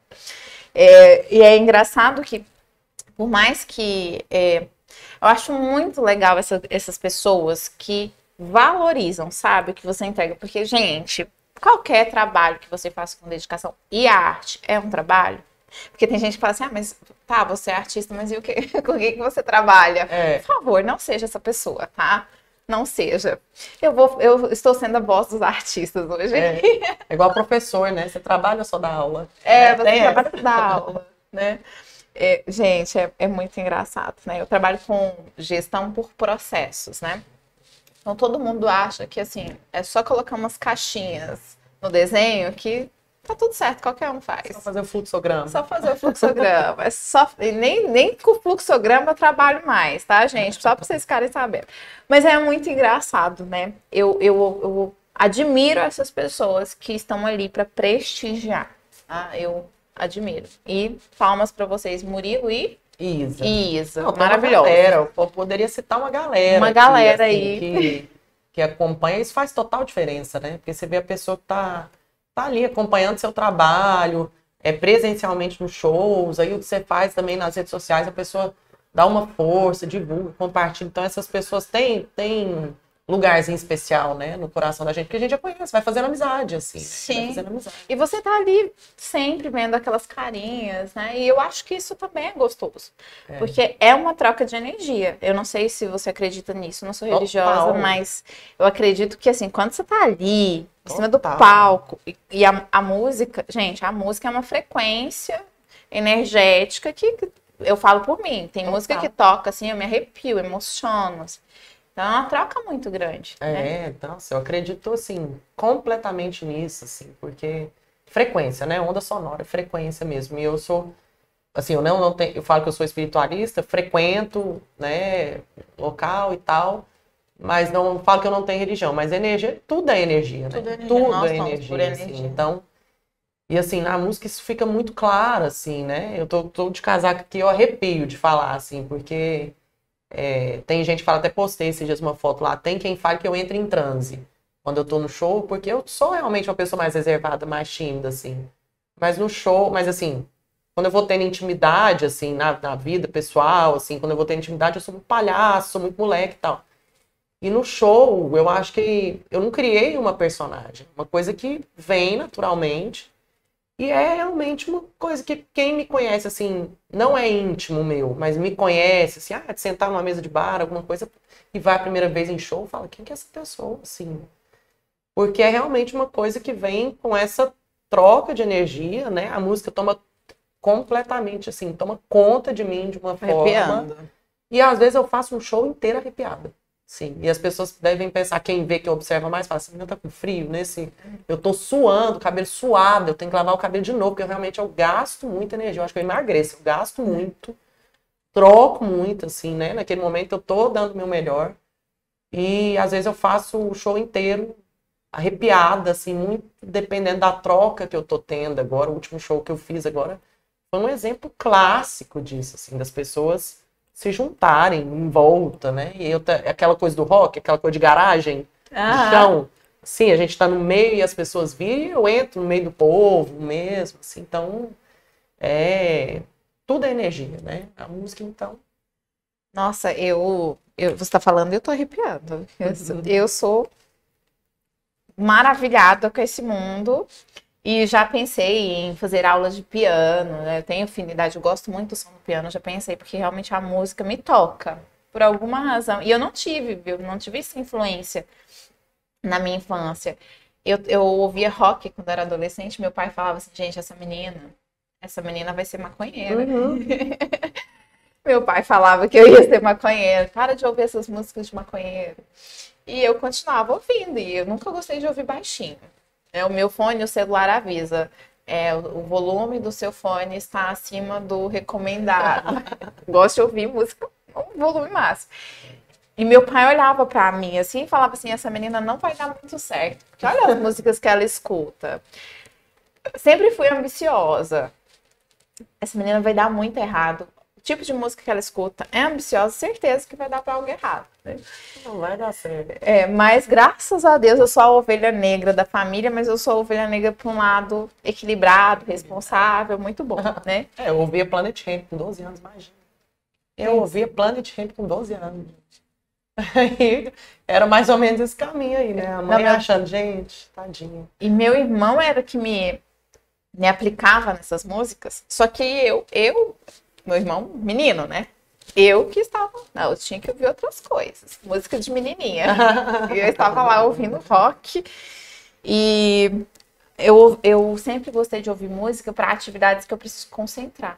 é, e é engraçado que, por mais que... É, eu acho muito legal essa, essas pessoas que valorizam, sabe, o que você entrega. Porque, gente, qualquer trabalho que você faça com dedicação, e a arte é um trabalho. Porque tem gente que fala assim, ah, mas tá, você é artista, mas e o que? Com o que você trabalha? É. Por favor, não seja essa pessoa, tá? Não seja. Eu, vou, eu estou sendo a voz dos artistas hoje. É, é igual professor, né? Você trabalha ou só dá aula? É, você Tem trabalha para dar aula, né? É, gente, é, é muito engraçado, né? Eu trabalho com gestão por processos, né? Então todo mundo acha que, assim, é só colocar umas caixinhas no desenho que tá tudo certo, qualquer um faz. Só fazer o fluxograma. Só fazer o fluxograma. É só, nem, nem com o fluxograma eu trabalho mais, tá, gente? Só para vocês ficarem sabendo. Mas é muito engraçado, né? Eu, eu, eu admiro essas pessoas que estão ali para prestigiar. Tá? Eu admiro. E palmas para vocês, Murilo e Isa. Isa. Não, maravilhoso. Galera, eu poderia citar uma galera. Uma aqui, galera assim, aí. Que, que acompanha. Isso faz total diferença, né? Porque você vê a pessoa que tá, tá ali acompanhando seu trabalho, é, presencialmente nos shows, aí o que você faz também nas redes sociais, a pessoa dá uma força, divulga, compartilha. Então essas pessoas têm, têm lugarzinho especial, né, no coração da gente, porque a gente já conhece, vai fazendo amizade, assim. Sim. Vai fazendo amizade. E você tá ali sempre vendo aquelas carinhas, né? E eu acho que isso também é gostoso. É. Porque é uma troca de energia. Eu não sei se você acredita nisso, não sou religiosa, Total. mas eu acredito que, assim, quando você tá ali, em Total. cima do palco, e, e a, a música, gente, a música é uma frequência energética que eu falo por mim. Tem Total. música que toca, assim, eu me arrepio, emociono, assim. Então é uma troca muito grande. É, né? nossa, eu acredito, assim, completamente nisso, assim, porque frequência, né, onda sonora, frequência mesmo, e eu sou, assim, eu não, não tenho, eu falo que eu sou espiritualista, frequento, né, local e tal, mas não falo que eu não tenho religião, mas energia, tudo é energia, né, Tudo é energia. tudo Nós é somos energia, por assim, energia. então, e assim, na música isso fica muito claro, assim, né, eu tô, tô de casaco aqui, eu arrepio de falar, assim, porque... É, tem gente que fala, até postei esses dias uma foto lá, tem quem fale que eu entro em transe quando eu tô no show, porque eu sou realmente uma pessoa mais reservada, mais tímida, assim. Mas no show, mas assim, quando eu vou tendo intimidade, assim, na, na vida pessoal, assim, quando eu vou tendo intimidade, eu sou muito palhaço, sou muito moleque e tal. E no show, eu acho que eu não criei uma personagem, uma coisa que vem naturalmente. E é realmente uma coisa que quem me conhece, assim, não é íntimo meu, mas me conhece, assim, ah, de sentar numa mesa de bar, alguma coisa, e vai a primeira vez em show, fala, quem que é essa pessoa, assim? Porque é realmente uma coisa que vem com essa troca de energia, né? A música toma completamente, assim, toma conta de mim de uma Arrepiando. forma. E às vezes eu faço um show inteiro arrepiada. Sim, e as pessoas devem pensar, quem vê, quem observa mais, fala assim, eu tá com frio, nesse... Eu tô suando, cabelo suado, eu tenho que lavar o cabelo de novo, porque eu, realmente eu gasto muita energia, eu acho que eu emagreço, eu gasto muito, troco muito, assim, né? Naquele momento eu tô dando o meu melhor, e às vezes eu faço o show inteiro arrepiada, assim, muito dependendo da troca que eu tô tendo agora, o último show que eu fiz agora, foi um exemplo clássico disso, assim, das pessoas... se juntarem em volta, né? E eu, aquela coisa do rock, aquela coisa de garagem, Ah. de chão. Sim, a gente tá no meio e as pessoas virem, eu entro no meio do povo mesmo, assim, então, é... tudo é energia, né? A música, então... Nossa, eu, eu você tá falando, eu tô arrepiando. Eu, sou- eu sou maravilhada com esse mundo e já pensei em fazer aulas de piano, né? Eu tenho afinidade, eu gosto muito do som do piano, já pensei, porque realmente a música me toca, por alguma razão. E eu não tive, viu? Não tive essa influência na minha infância. Eu, eu ouvia rock quando era adolescente, meu pai falava assim, gente, essa menina, essa menina vai ser maconheira. Uhum. Meu pai falava que eu ia ser maconheira. Para de ouvir essas músicas de maconheiro. E eu continuava ouvindo, e eu nunca gostei de ouvir baixinho. É, o meu fone, o celular avisa. É, o volume do seu fone está acima do recomendado. Gosto de ouvir música no volume máximo. E meu pai olhava pra mim assim e falava assim, essa menina não vai dar muito certo. Porque olha as músicas que ela escuta. Sempre fui ambiciosa. Essa menina vai dar muito errado. O tipo de música que ela escuta é ambiciosa, certeza que vai dar pra algo errado. Né? Não vai dar certo. É, mas graças a Deus eu sou a ovelha negra da família, mas eu sou a ovelha negra para um lado equilibrado, responsável, muito bom, né? É, eu ouvia Planet Hemp com doze anos, imagina. Eu ouvia Planet Hemp com doze anos. Aí era mais ou menos esse caminho aí, né? A mãe Não, achando, gente, tadinha. E meu irmão era que me, me aplicava nessas músicas, só que eu, eu, meu irmão, menino, né? Eu que estava, não, eu tinha que ouvir outras coisas, música de menininha. Eu estava lá ouvindo rock e eu, eu sempre gostei de ouvir música para atividades que eu preciso concentrar.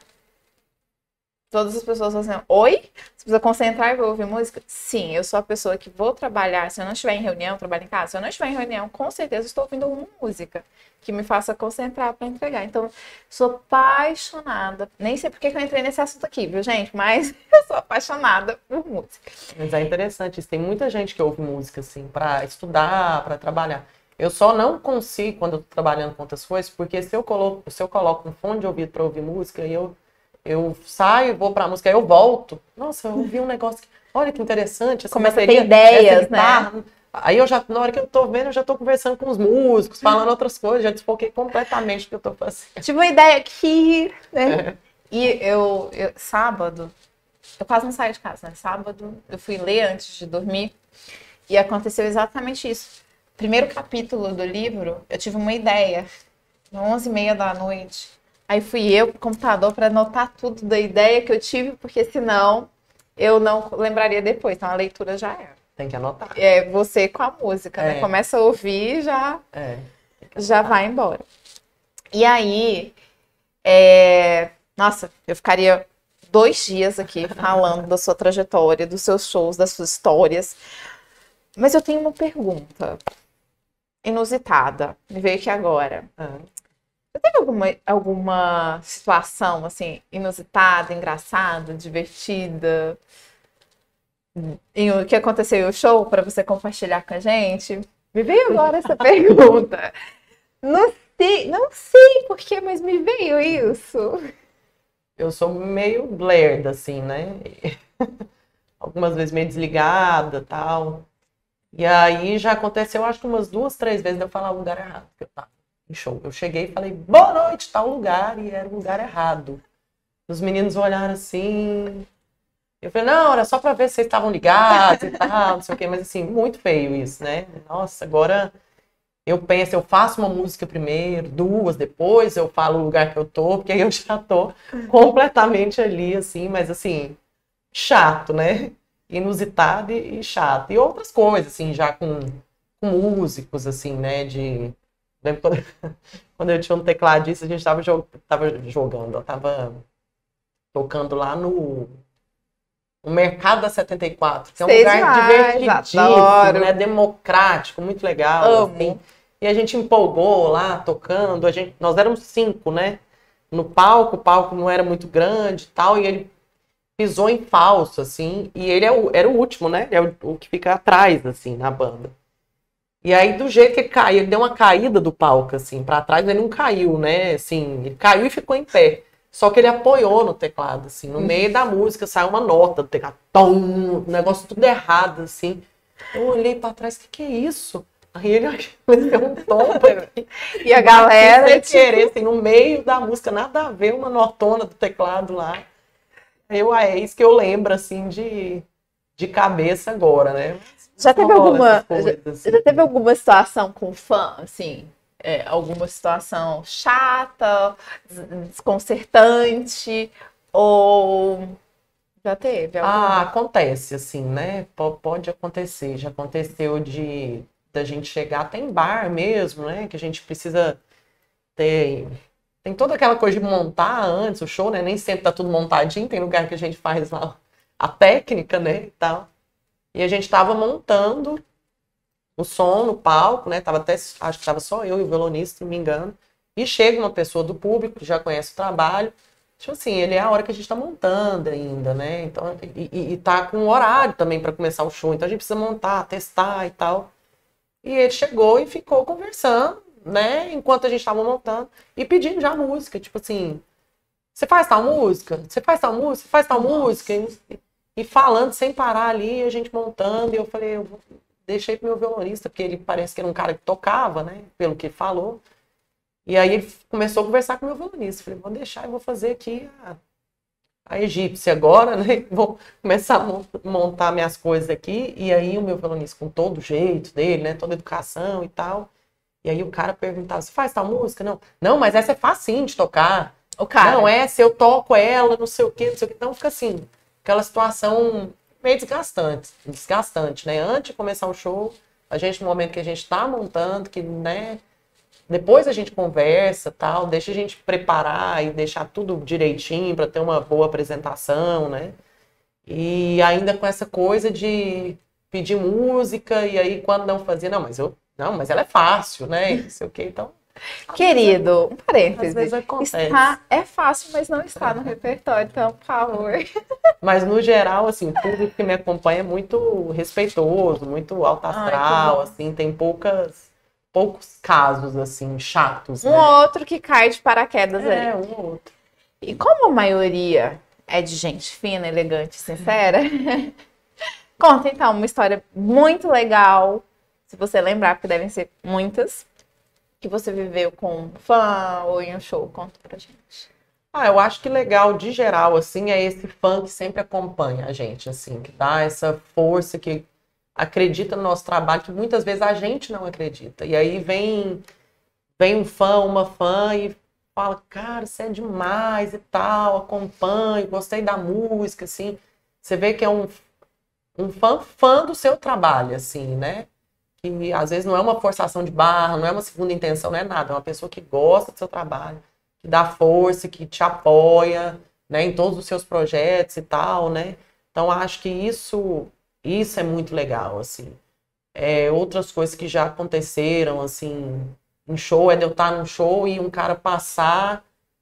Todas as pessoas falam assim, oi? Você precisa concentrar e vai ouvir música? Sim, eu sou a pessoa que vou trabalhar, se eu não estiver em reunião, trabalho em casa, se eu não estiver em reunião, com certeza estou ouvindo alguma música que me faça concentrar para entregar. Então, sou apaixonada. Nem sei por que eu entrei nesse assunto aqui, viu, gente? Mas eu sou apaixonada por música. Mas é interessante isso. Tem muita gente que ouve música, assim, para estudar, para trabalhar. Eu só não consigo, quando eu tô trabalhando com outras coisas, porque se eu coloco, se eu coloco um fone de ouvido para ouvir música, eu, eu saio, vou pra música, aí eu volto. Nossa, eu ouvi um negócio que, olha que interessante. Começa a ter ideias, guitarra, né? Aí eu já, na hora que eu tô vendo, eu já tô conversando com os músicos, falando outras coisas, já desfoquei completamente o que eu tô fazendo. Tive uma ideia aqui, né? É. E eu, eu, sábado, eu quase não saio de casa, né? Sábado, eu fui ler antes de dormir e aconteceu exatamente isso. Primeiro capítulo do livro, eu tive uma ideia, onze e meia da noite. Aí fui eu pro computador para anotar tudo da ideia que eu tive, porque senão eu não lembraria depois. Então a leitura já era. Tem que anotar. É você com a música, é. né? Começa a ouvir e já, é. já vai embora. E aí, é... nossa, eu ficaria dois dias aqui falando da sua trajetória, dos seus shows, das suas histórias. Mas eu tenho uma pergunta inusitada. Me veio aqui agora. Ah. Você teve alguma, alguma situação, assim, inusitada, engraçada, divertida? Em o que aconteceu em um show para você compartilhar com a gente? Me veio agora essa pergunta. Não sei, não sei porquê, mas me veio isso. Eu sou meio lerda, assim, né? Algumas vezes meio desligada e tal. E aí já aconteceu, acho que umas duas, três vezes de eu falar o lugar errado. Que eu tava em show. Eu cheguei e falei, boa noite, tal lugar, e era o lugar errado. Os meninos olharam assim. Eu falei, não, era só pra ver se vocês estavam ligados e tal, não sei o quê. Mas assim, muito feio isso, né? Nossa, agora eu penso, eu faço uma música primeiro, duas, depois eu falo o lugar que eu tô, porque aí eu já tô completamente ali, assim, mas assim, chato, né? Inusitado e chato. E outras coisas, assim, já com, com músicos, assim, né? De... Lembro quando, quando eu tinha um tecladista, a gente tava, jog... tava jogando, eu tava tocando lá no... O Mercado da setenta e quatro, que é um Sei lugar demais, divertidíssimo, adoro. né? Democrático, muito legal. Amo. Assim. E a gente empolgou lá, tocando. A gente, nós éramos cinco, né? No palco, o palco não era muito grande e tal, e ele pisou em falso, assim. E ele é o, era o último, né? Ele é o, o que fica atrás, assim, na banda. E aí, do jeito que ele caiu, ele deu uma caída do palco, assim, pra trás, mas ele não caiu, né? Assim, ele caiu e ficou em pé. Só que ele apoiou no teclado, assim, no meio da música saiu uma nota do teclado, tom, um negócio tudo errado, assim. Eu olhei pra trás, o que, que é isso? Aí ele deu um tombo aqui. E a galera, sem tipo... querer, assim, no meio da música, nada a ver, uma notona do teclado lá. Eu, é isso que eu lembro, assim, de, de cabeça agora, né? Já teve alguma, coisas, já, assim. já teve alguma situação com fã, assim? É, alguma situação chata, desconcertante, ou já teve alguma? Ah, acontece, assim, né? P- pode acontecer. Já aconteceu de da gente chegar até em bar mesmo, né? Que a gente precisa ter tem toda aquela coisa de montar antes o show, né? Nem sempre tá tudo montadinho, tem lugar que a gente faz lá a técnica, né, e tal. E a gente tava montando o som no palco, né? Tava até, acho que tava só eu e o violonista, se não me engano. E chega uma pessoa do público que já conhece o trabalho. Tipo assim, ele é a hora que a gente tá montando ainda, né? Então, e, e, e tá com um horário também para começar o show. Então a gente precisa montar, testar e tal. E ele chegou e ficou conversando, né? Enquanto a gente tava montando e pedindo já música. Tipo assim, você faz tal música? Você faz tal música? Você faz tal Nossa. música? E, e falando sem parar ali, a gente montando. E eu falei, eu deixei pro meu violonista, porque ele parece que era um cara que tocava, né? Pelo que ele falou. E aí ele começou a conversar com o meu violonista. Falei, vou deixar, eu vou fazer aqui a, a egípcia agora, né? Vou começar a montar minhas coisas aqui. E aí o meu violonista, com todo o jeito dele, né? Toda a educação e tal. E aí o cara perguntava, você faz tal música? Não, não, mas essa é facinho de tocar. O cara. Não, essa eu toco ela, não sei o quê, não sei o quê. Então fica assim, aquela situação meio desgastante, desgastante, né? Antes de começar o show, a gente, no momento que a gente tá montando, que, né? Depois a gente conversa, tal, deixa a gente preparar e deixar tudo direitinho para ter uma boa apresentação, né? E ainda com essa coisa de pedir música e aí quando não fazia, não, mas eu, não, mas ela é fácil, né? Não sei o quê, então. Querido, um parêntese. Às vezes acontece. Está, é fácil, mas não está no repertório, então, por favor. Mas no geral, assim, o público que me acompanha é muito respeitoso, muito alto astral, Ai, assim, tem poucas poucos casos, assim, chatos. Um né? outro que cai de paraquedas é, aí. um outro. E como a maioria é de gente fina, elegante, sincera, conta então uma história muito legal, se você lembrar, porque devem ser muitas, que você viveu com um fã ou em um show. Conta pra gente. Ah, eu acho que legal, de geral, assim, é esse fã que sempre acompanha a gente, assim, que dá essa força, que acredita no nosso trabalho, que muitas vezes a gente não acredita. E aí vem, vem um fã, uma fã e fala, cara, isso é demais e tal, acompanho, gostei da música, assim. Você vê que é um, um fã, fã do seu trabalho, assim, né? Que às vezes não é uma forçação de barra, não é uma segunda intenção, não é nada. É uma pessoa que gosta do seu trabalho, que dá força, que te apoia, né, em todos os seus projetos e tal, né? Então, acho que isso... Isso é muito legal, assim. É, outras coisas que já aconteceram, assim, em show, é de eu estar num show e um cara passar...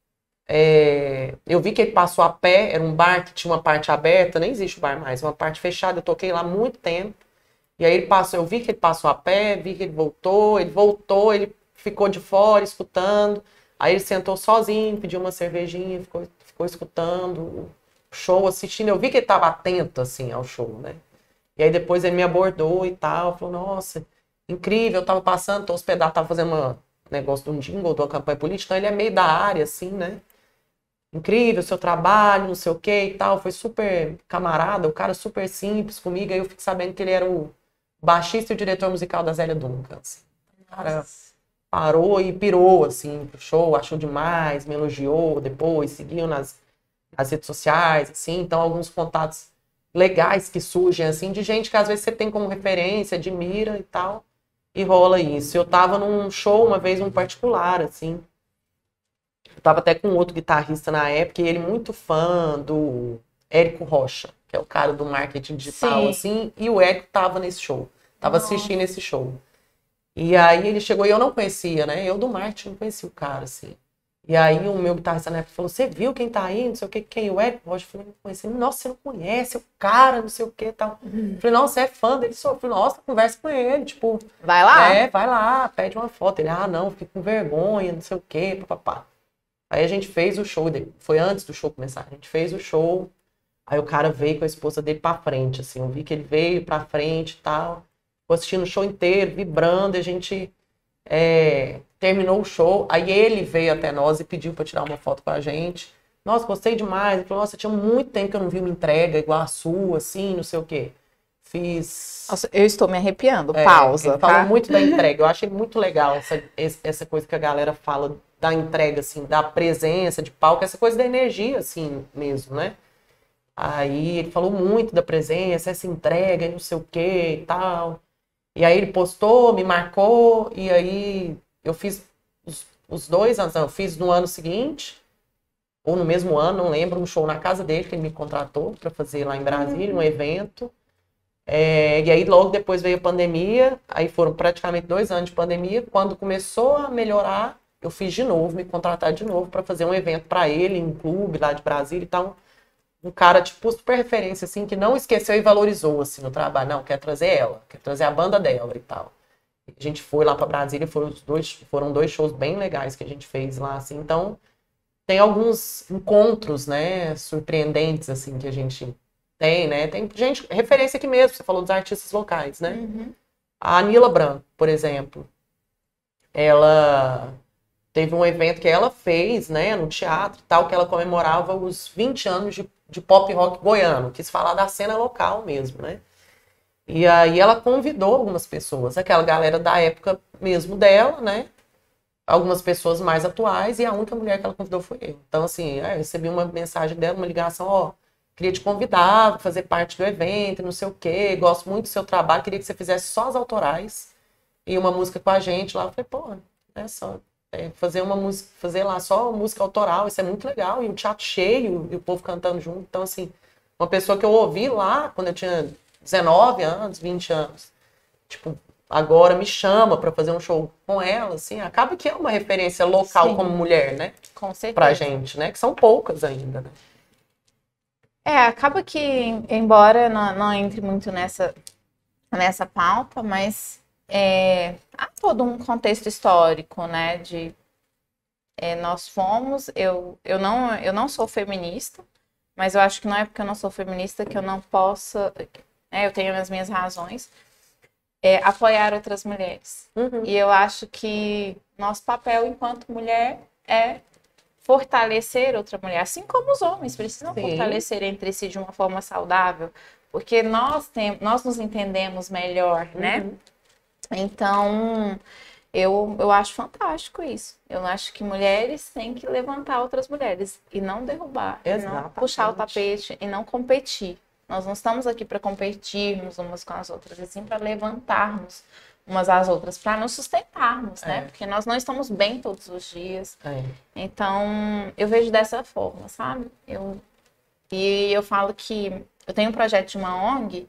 É, eu vi que ele passou a pé, era um bar que tinha uma parte aberta, nem existe o bar mais, uma parte fechada, eu toquei lá há muito tempo. E aí ele passou, eu vi que ele passou a pé, vi que ele voltou, ele voltou, ele ficou de fora, escutando. Aí ele sentou sozinho, pediu uma cervejinha, ficou, ficou escutando o show, assistindo. Eu vi que ele estava atento, assim, ao show, né? E aí depois ele me abordou e tal, falou, nossa, incrível, eu tava passando, tô hospedado, tava fazendo um negócio de um jingle, de uma campanha política, então ele é meio da área, assim, né? Incrível, seu trabalho, não sei o que e tal, foi super camarada, o cara super simples comigo, aí eu fiquei sabendo que ele era o baixista e o diretor musical da Zélia Duncan, assim. O cara parou e pirou, assim, pro show, achou demais, me elogiou depois, seguiu nas, nas redes sociais, assim, então alguns contatos legais que surgem, assim, de gente que às vezes você tem como referência, admira e tal, e rola isso. Eu tava num show uma vez, um particular, assim, eu tava até com outro guitarrista na época, e ele muito fã do Érico Rocha, que é o cara do marketing digital, Sim. assim, e o Érico tava nesse show, tava Nossa. assistindo esse show. E aí ele chegou, e eu não conhecia, né, eu do marketing não conhecia o cara, assim. E aí o meu guitarrista na época falou, você viu quem tá aí, não sei o que, quem é o Érico Rocha? Eu falei, não conheci. Nossa, você não conhece o cara, não sei o que e tal. Uhum. Eu falei, nossa, você é fã dele? Só. Eu falei, nossa, conversa com ele, tipo... Vai lá. É, vai lá, pede uma foto. Ele, ah, não, fico com vergonha, não sei o que, papapá. Aí a gente fez o show dele, foi antes do show começar, a gente fez o show, aí o cara veio com a esposa dele pra frente, assim, eu vi que ele veio pra frente e tal, ficou assistindo o show inteiro, vibrando, e a gente... É, terminou o show, aí ele veio até nós e pediu para tirar uma foto com a gente. Nossa, gostei demais. Ele falou, nossa, tinha muito tempo que eu não vi uma entrega igual a sua, assim, não sei o quê. Fiz... Nossa, eu estou me arrepiando. É, Pausa, ele tá? falou muito da entrega. Eu achei muito legal essa, essa coisa que a galera fala da entrega, assim, da presença de palco, essa coisa da energia, assim, mesmo, né? Aí ele falou muito da presença, essa entrega, não sei o quê e tal. E aí ele postou, me marcou, e aí eu fiz os os dois anos, não, eu fiz no ano seguinte, ou no mesmo ano, não lembro, um show na casa dele, que ele me contratou para fazer lá em Brasília, uhum. um evento. É, e aí logo depois veio a pandemia, aí foram praticamente dois anos de pandemia. Quando começou a melhorar, eu fiz de novo, me contratar de novo para fazer um evento para ele, em um clube lá de Brasília. Então, um cara, tipo, super referência, assim, que não esqueceu e valorizou, assim, no trabalho. Não, quer trazer ela, quer trazer a banda dela e tal. A gente foi lá para Brasília, foram dois, foram dois shows bem legais que a gente fez lá, assim. Então, tem alguns encontros, né, surpreendentes, assim, que a gente tem, né? Tem gente, referência aqui mesmo, você falou dos artistas locais, né? Uhum. A Anila Branco, por exemplo, ela teve um evento que ela fez, né, no teatro e tal, que ela comemorava os vinte anos de, de pop rock goiano, quis falar da cena local mesmo, né? E aí ela convidou algumas pessoas, aquela galera da época mesmo dela, né? Algumas pessoas mais atuais, e a única mulher que ela convidou foi eu. Então, assim, eu recebi uma mensagem dela, uma ligação, ó, queria te convidar, fazer parte do evento, não sei o quê, gosto muito do seu trabalho, queria que você fizesse só as autorais e uma música com a gente lá. Eu falei, pô, é só é, fazer uma música, fazer lá só música autoral, isso é muito legal, e o teatro cheio, e o povo cantando junto. Então, assim, uma pessoa que eu ouvi lá quando eu tinha dezenove anos, vinte anos, tipo, agora me chama para fazer um show com ela, assim, acaba que é uma referência local. Sim. Como mulher, né? Com certeza. Pra gente, né? Que são poucas ainda, né? É, acaba que, embora não, não entre muito nessa, nessa pauta, mas é, há todo um contexto histórico, né? De é, nós fomos, eu, eu, não, eu não sou feminista, mas eu acho que não é porque eu não sou feminista que eu não possa, né, eu tenho as minhas razões, É, apoiar outras mulheres. Uhum. E eu acho que nosso papel enquanto mulher é fortalecer outra mulher, assim como os homens precisam. Sim. Fortalecer entre si de uma forma saudável, porque nós, tem, nós nos entendemos melhor, uhum. né? Então, eu, eu acho fantástico isso. Eu acho que mulheres têm que levantar outras mulheres e não derrubar, e não puxar o tapete e não competir. Nós não estamos aqui para competirmos umas com as outras, e sim para levantarmos umas às outras, para nos sustentarmos, é. né? Porque nós não estamos bem todos os dias. É. Então, eu vejo dessa forma, sabe? Eu, e eu falo que eu tenho um projeto de uma O N G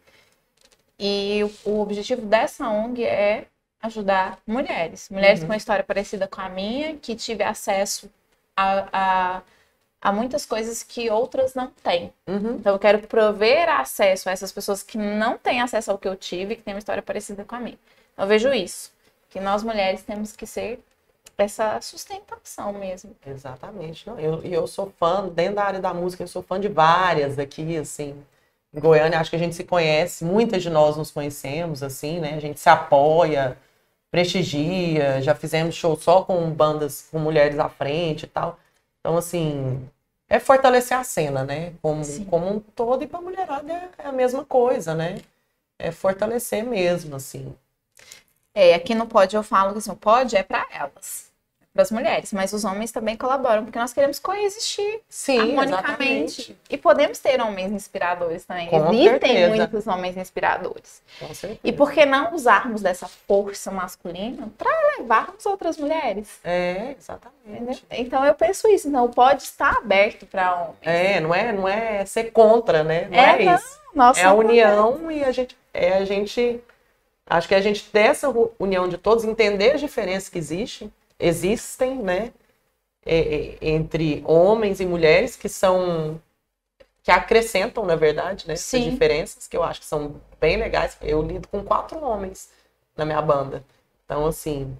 e o, o objetivo dessa O N G é ajudar mulheres. Mulheres uhum. com uma história parecida com a minha, que tive acesso a... a há muitas coisas que outras não têm. Uhum. Então, eu quero prover acesso a essas pessoas que não têm acesso ao que eu tive, que têm uma história parecida com a minha. Então, eu vejo isso, que nós mulheres temos que ser essa sustentação mesmo. Exatamente. Não, eu, eu sou fã, dentro da área da música, eu sou fã de várias aqui, assim. Em Goiânia, acho que a gente se conhece, muitas de nós nos conhecemos, assim, né? A gente se apoia, prestigia, já fizemos show só com bandas, com mulheres à frente e tal. Então, assim, é fortalecer a cena, né? Como, como um todo, e para a mulherada é, é a mesma coisa, né? É fortalecer mesmo, assim. É, aqui no Pod eu falo que assim, o Pod é para elas, para as mulheres, mas os homens também colaboram, porque nós queremos coexistir Sim, harmonicamente. Exatamente. E podemos ter homens inspiradores também. Com Existem certeza. muitos homens inspiradores. Com certeza. E por que não usarmos dessa força masculina para levarmos outras mulheres? É, exatamente. Entendeu? Então eu penso isso, não pode estar aberto para homens. É, não é, não é ser contra, né? Não é, é não, isso. Nossa, é a união e a gente, é a gente, acho que a gente ter essa união de todos, entender as diferenças que existem, existem, né? É, é, entre homens e mulheres que são, que acrescentam, na verdade, né? Essas diferenças, que eu acho que são bem legais. Eu lido com quatro homens na minha banda. Então, assim,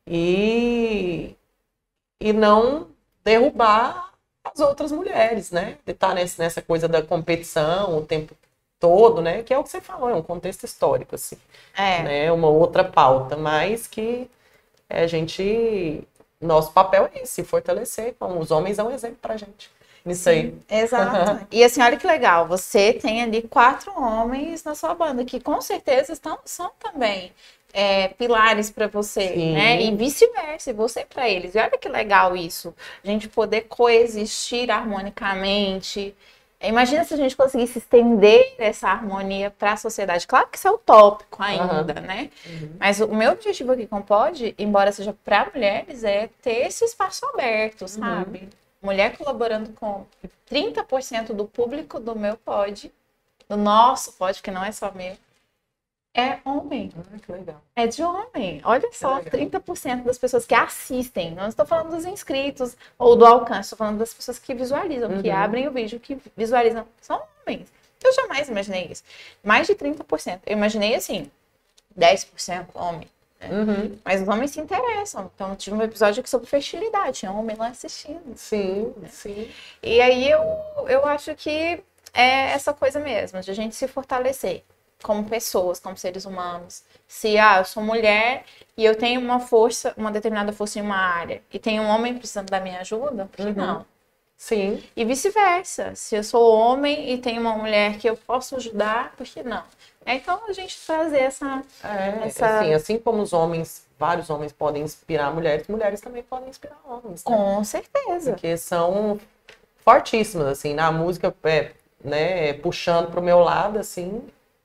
e, e não derrubar as outras mulheres, né? De estar nesse, nessa coisa da competição o tempo todo, né? Que é o que você falou, é um contexto histórico, assim. É. Né? Uma outra pauta, mas que a gente... Nosso papel é esse, fortalecer. Como os homens dão um exemplo pra gente. Isso Sim, aí. Exato. E assim, olha que legal, você tem ali quatro homens na sua banda, que com certeza estão, são também é, pilares para você, Sim. né? E vice-versa, e você para eles. E olha que legal isso, a gente poder coexistir harmonicamente Imagina se a gente conseguisse estender essa harmonia para a sociedade. Claro que isso é utópico ainda, uhum. né? Uhum. Mas o meu objetivo aqui com o Pod, embora seja para mulheres, é ter esse espaço aberto, sabe? Uhum. Mulher colaborando com trinta por cento do público do meu Pod, do nosso Pod, que não é só meu, é homem. Ah, que legal. É de homem. Olha só, trinta por cento das pessoas que assistem. Não estou falando dos inscritos ou do alcance, estou falando das pessoas que visualizam, uhum. que abrem o vídeo, que visualizam. São homens. Eu jamais imaginei isso. Mais de trinta por cento. Eu imaginei assim, dez por cento homem. Né? Uhum. Mas os homens se interessam. Então, tive um episódio aqui sobre fertilidade. Tinha um homem lá assistindo. Sim, né? sim. E aí eu, eu acho que é essa coisa mesmo, de a gente se fortalecer. Como pessoas, como seres humanos. Se ah, eu sou mulher e eu tenho uma força, uma determinada força em uma área, e tem um homem precisando da minha ajuda, por que uhum. não? Sim. E vice-versa. Se eu sou homem e tem uma mulher que eu posso ajudar, por que não? É, então a gente trazer essa... É, essa... Assim, assim como os homens, vários homens podem inspirar mulheres, mulheres também podem inspirar homens. Né? Com certeza. Porque são fortíssimas, assim, na música, é, né, puxando pro meu lado, assim...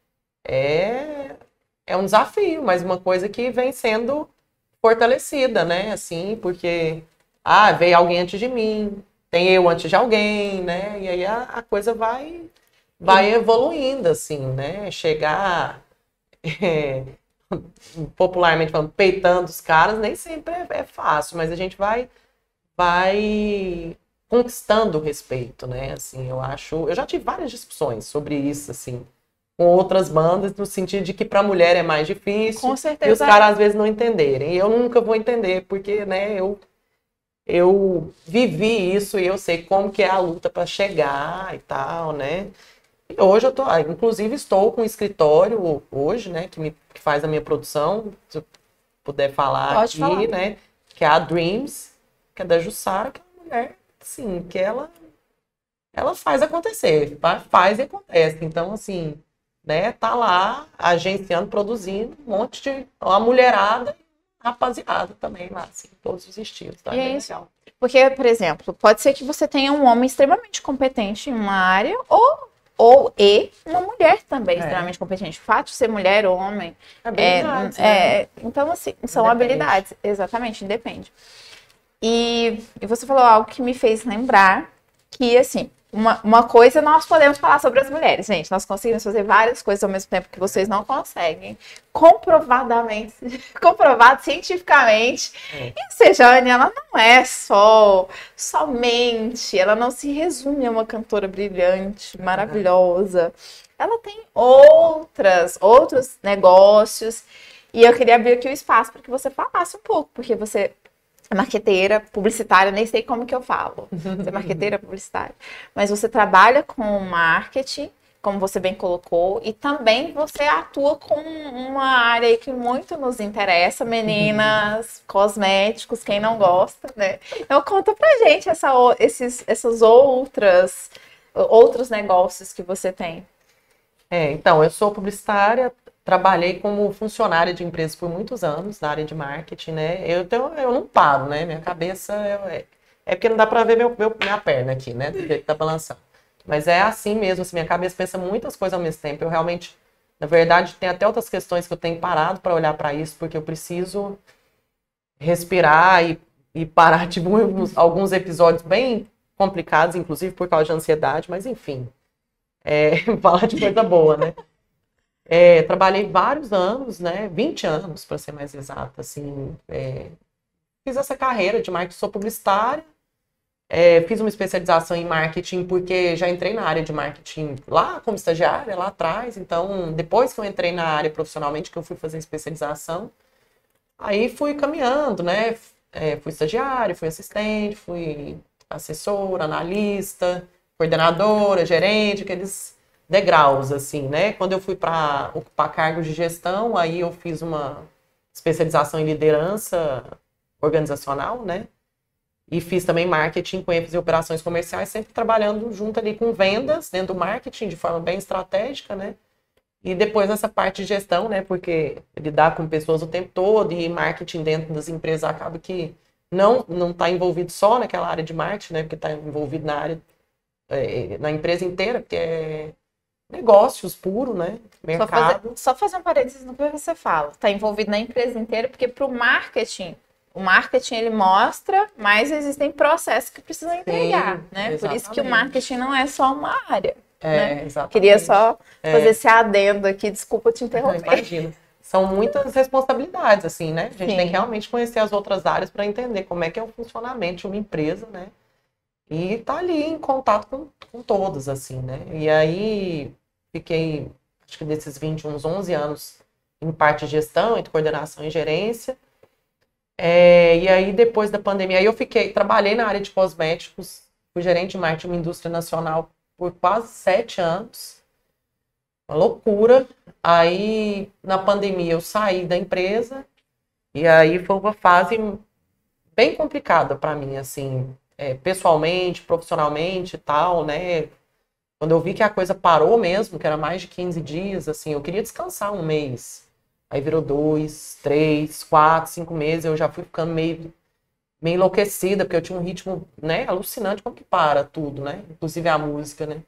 É, é um desafio, mas uma coisa que vem sendo fortalecida, né? Assim, porque ah, veio alguém antes de mim, tem eu antes de alguém, né? E aí a, a coisa vai, vai evoluindo, assim, né? Chegar, é, popularmente falando, peitando os caras, nem sempre é, é fácil, mas a gente vai, vai conquistando o respeito, né? Assim, eu acho. Eu já tive várias discussões sobre isso, assim. Com outras bandas, no sentido de que para mulher é mais difícil. Com certeza. E os caras às vezes não entenderem. E eu nunca vou entender, porque, né, eu, eu vivi isso e eu sei como que é a luta para chegar e tal, né? E hoje eu tô, inclusive estou com um escritório hoje, né, que, me, que faz a minha produção, se eu puder falar Pode aqui, falar. né, que é a Dreams, que é da Jussara, que é uma mulher, assim, que ela, ela faz acontecer, faz e acontece. Então, assim... Né, tá lá agenciando, produzindo um monte de uma mulherada e rapaziada também lá, assim, todos os estilos, tá? E é isso. Legal. Porque, por exemplo, pode ser que você tenha um homem extremamente competente em uma área ou, ou e uma mulher também é. extremamente competente. O fato de ser mulher ou homem habilidades, é, né? é, então, assim, são independe. habilidades, exatamente, independe. E, e você falou algo que me fez lembrar que, assim, Uma, uma coisa nós podemos falar sobre as mulheres, gente. Nós conseguimos fazer várias coisas ao mesmo tempo que vocês não conseguem. Comprovadamente, comprovado cientificamente. É. E a Sejane, ela não é só, somente, ela não se resume a uma cantora brilhante, maravilhosa. Ela tem outras, outros negócios. E eu queria abrir aqui o espaço para que você falasse um pouco, porque você... marqueteira, publicitária, nem sei como que eu falo. Você é marqueteira, publicitária. Mas você trabalha com marketing, como você bem colocou, e também você atua com uma área aí que muito nos interessa, meninas, cosméticos, quem não gosta, né? Então conta pra gente essa, esses, essas outras, outros negócios que você tem. É, então, eu sou publicitária, trabalhei como funcionária de empresas por muitos anos na área de marketing, né? Eu, tenho, eu não paro, né? Minha cabeça é, é porque não dá pra ver meu, meu, minha perna aqui, né? Do jeito que tá balançando. Mas é assim mesmo, assim, minha cabeça pensa muitas coisas ao mesmo tempo. Eu realmente, na verdade, tem até outras questões que eu tenho parado para olhar para isso, porque eu preciso respirar e, e parar. Tive uns, alguns episódios bem complicados, inclusive por causa de ansiedade, mas enfim, é, falar de coisa boa, né? É, trabalhei vários anos, né? vinte anos, para ser mais exata, assim, é, fiz essa carreira de marketing, sou publicitária, é, fiz uma especialização em marketing porque já entrei na área de marketing lá como estagiária, lá atrás, então depois que eu entrei na área profissionalmente que eu fui fazer especialização, aí fui caminhando, né? É, fui estagiária, fui assistente, fui assessora, analista, coordenadora, gerente, aqueles degraus, assim, né? Quando eu fui para ocupar cargos de gestão, aí eu fiz uma especialização em liderança organizacional, né? E fiz também marketing com ênfase em operações comerciais, sempre trabalhando junto ali com vendas, dentro do marketing, de forma bem estratégica, né? E depois essa parte de gestão, né? Porque lidar com pessoas o tempo todo e marketing dentro das empresas acaba que não não está envolvido só naquela área de marketing, né? Porque está envolvido na área é, na empresa inteira, porque é negócios puro, né? Só fazer, Mercado. só fazer um parênteses no que você fala. Está envolvido na empresa inteira, porque para o marketing, o marketing ele mostra, mas existem processos que precisam entregar, Sim, né? Por isso que o exatamente. marketing não é só uma área. É, né? exatamente. Queria só fazer É. esse adendo aqui, desculpa te interromper. Imagina. São muitas responsabilidades, assim, né? A gente Sim. tem que realmente conhecer as outras áreas para entender como é que é o funcionamento de uma empresa, né? E tá ali em contato com, com todas, assim, né? E aí fiquei, acho que desses vinte, uns onze anos em parte de gestão, entre coordenação e gerência. É, e aí, depois da pandemia, aí eu fiquei, trabalhei na área de cosméticos, fui gerente de marketing de uma indústria nacional por quase sete anos. Uma loucura. Aí, na pandemia, eu saí da empresa e aí foi uma fase bem complicada para mim, assim, é, pessoalmente, profissionalmente e tal, né? Quando eu vi que a coisa parou mesmo, que era mais de quinze dias, assim, eu queria descansar um mês. Aí virou dois, três, quatro, cinco meses, eu já fui ficando meio, meio enlouquecida, porque eu tinha um ritmo, né, alucinante, como que para tudo, né? Inclusive a música, né?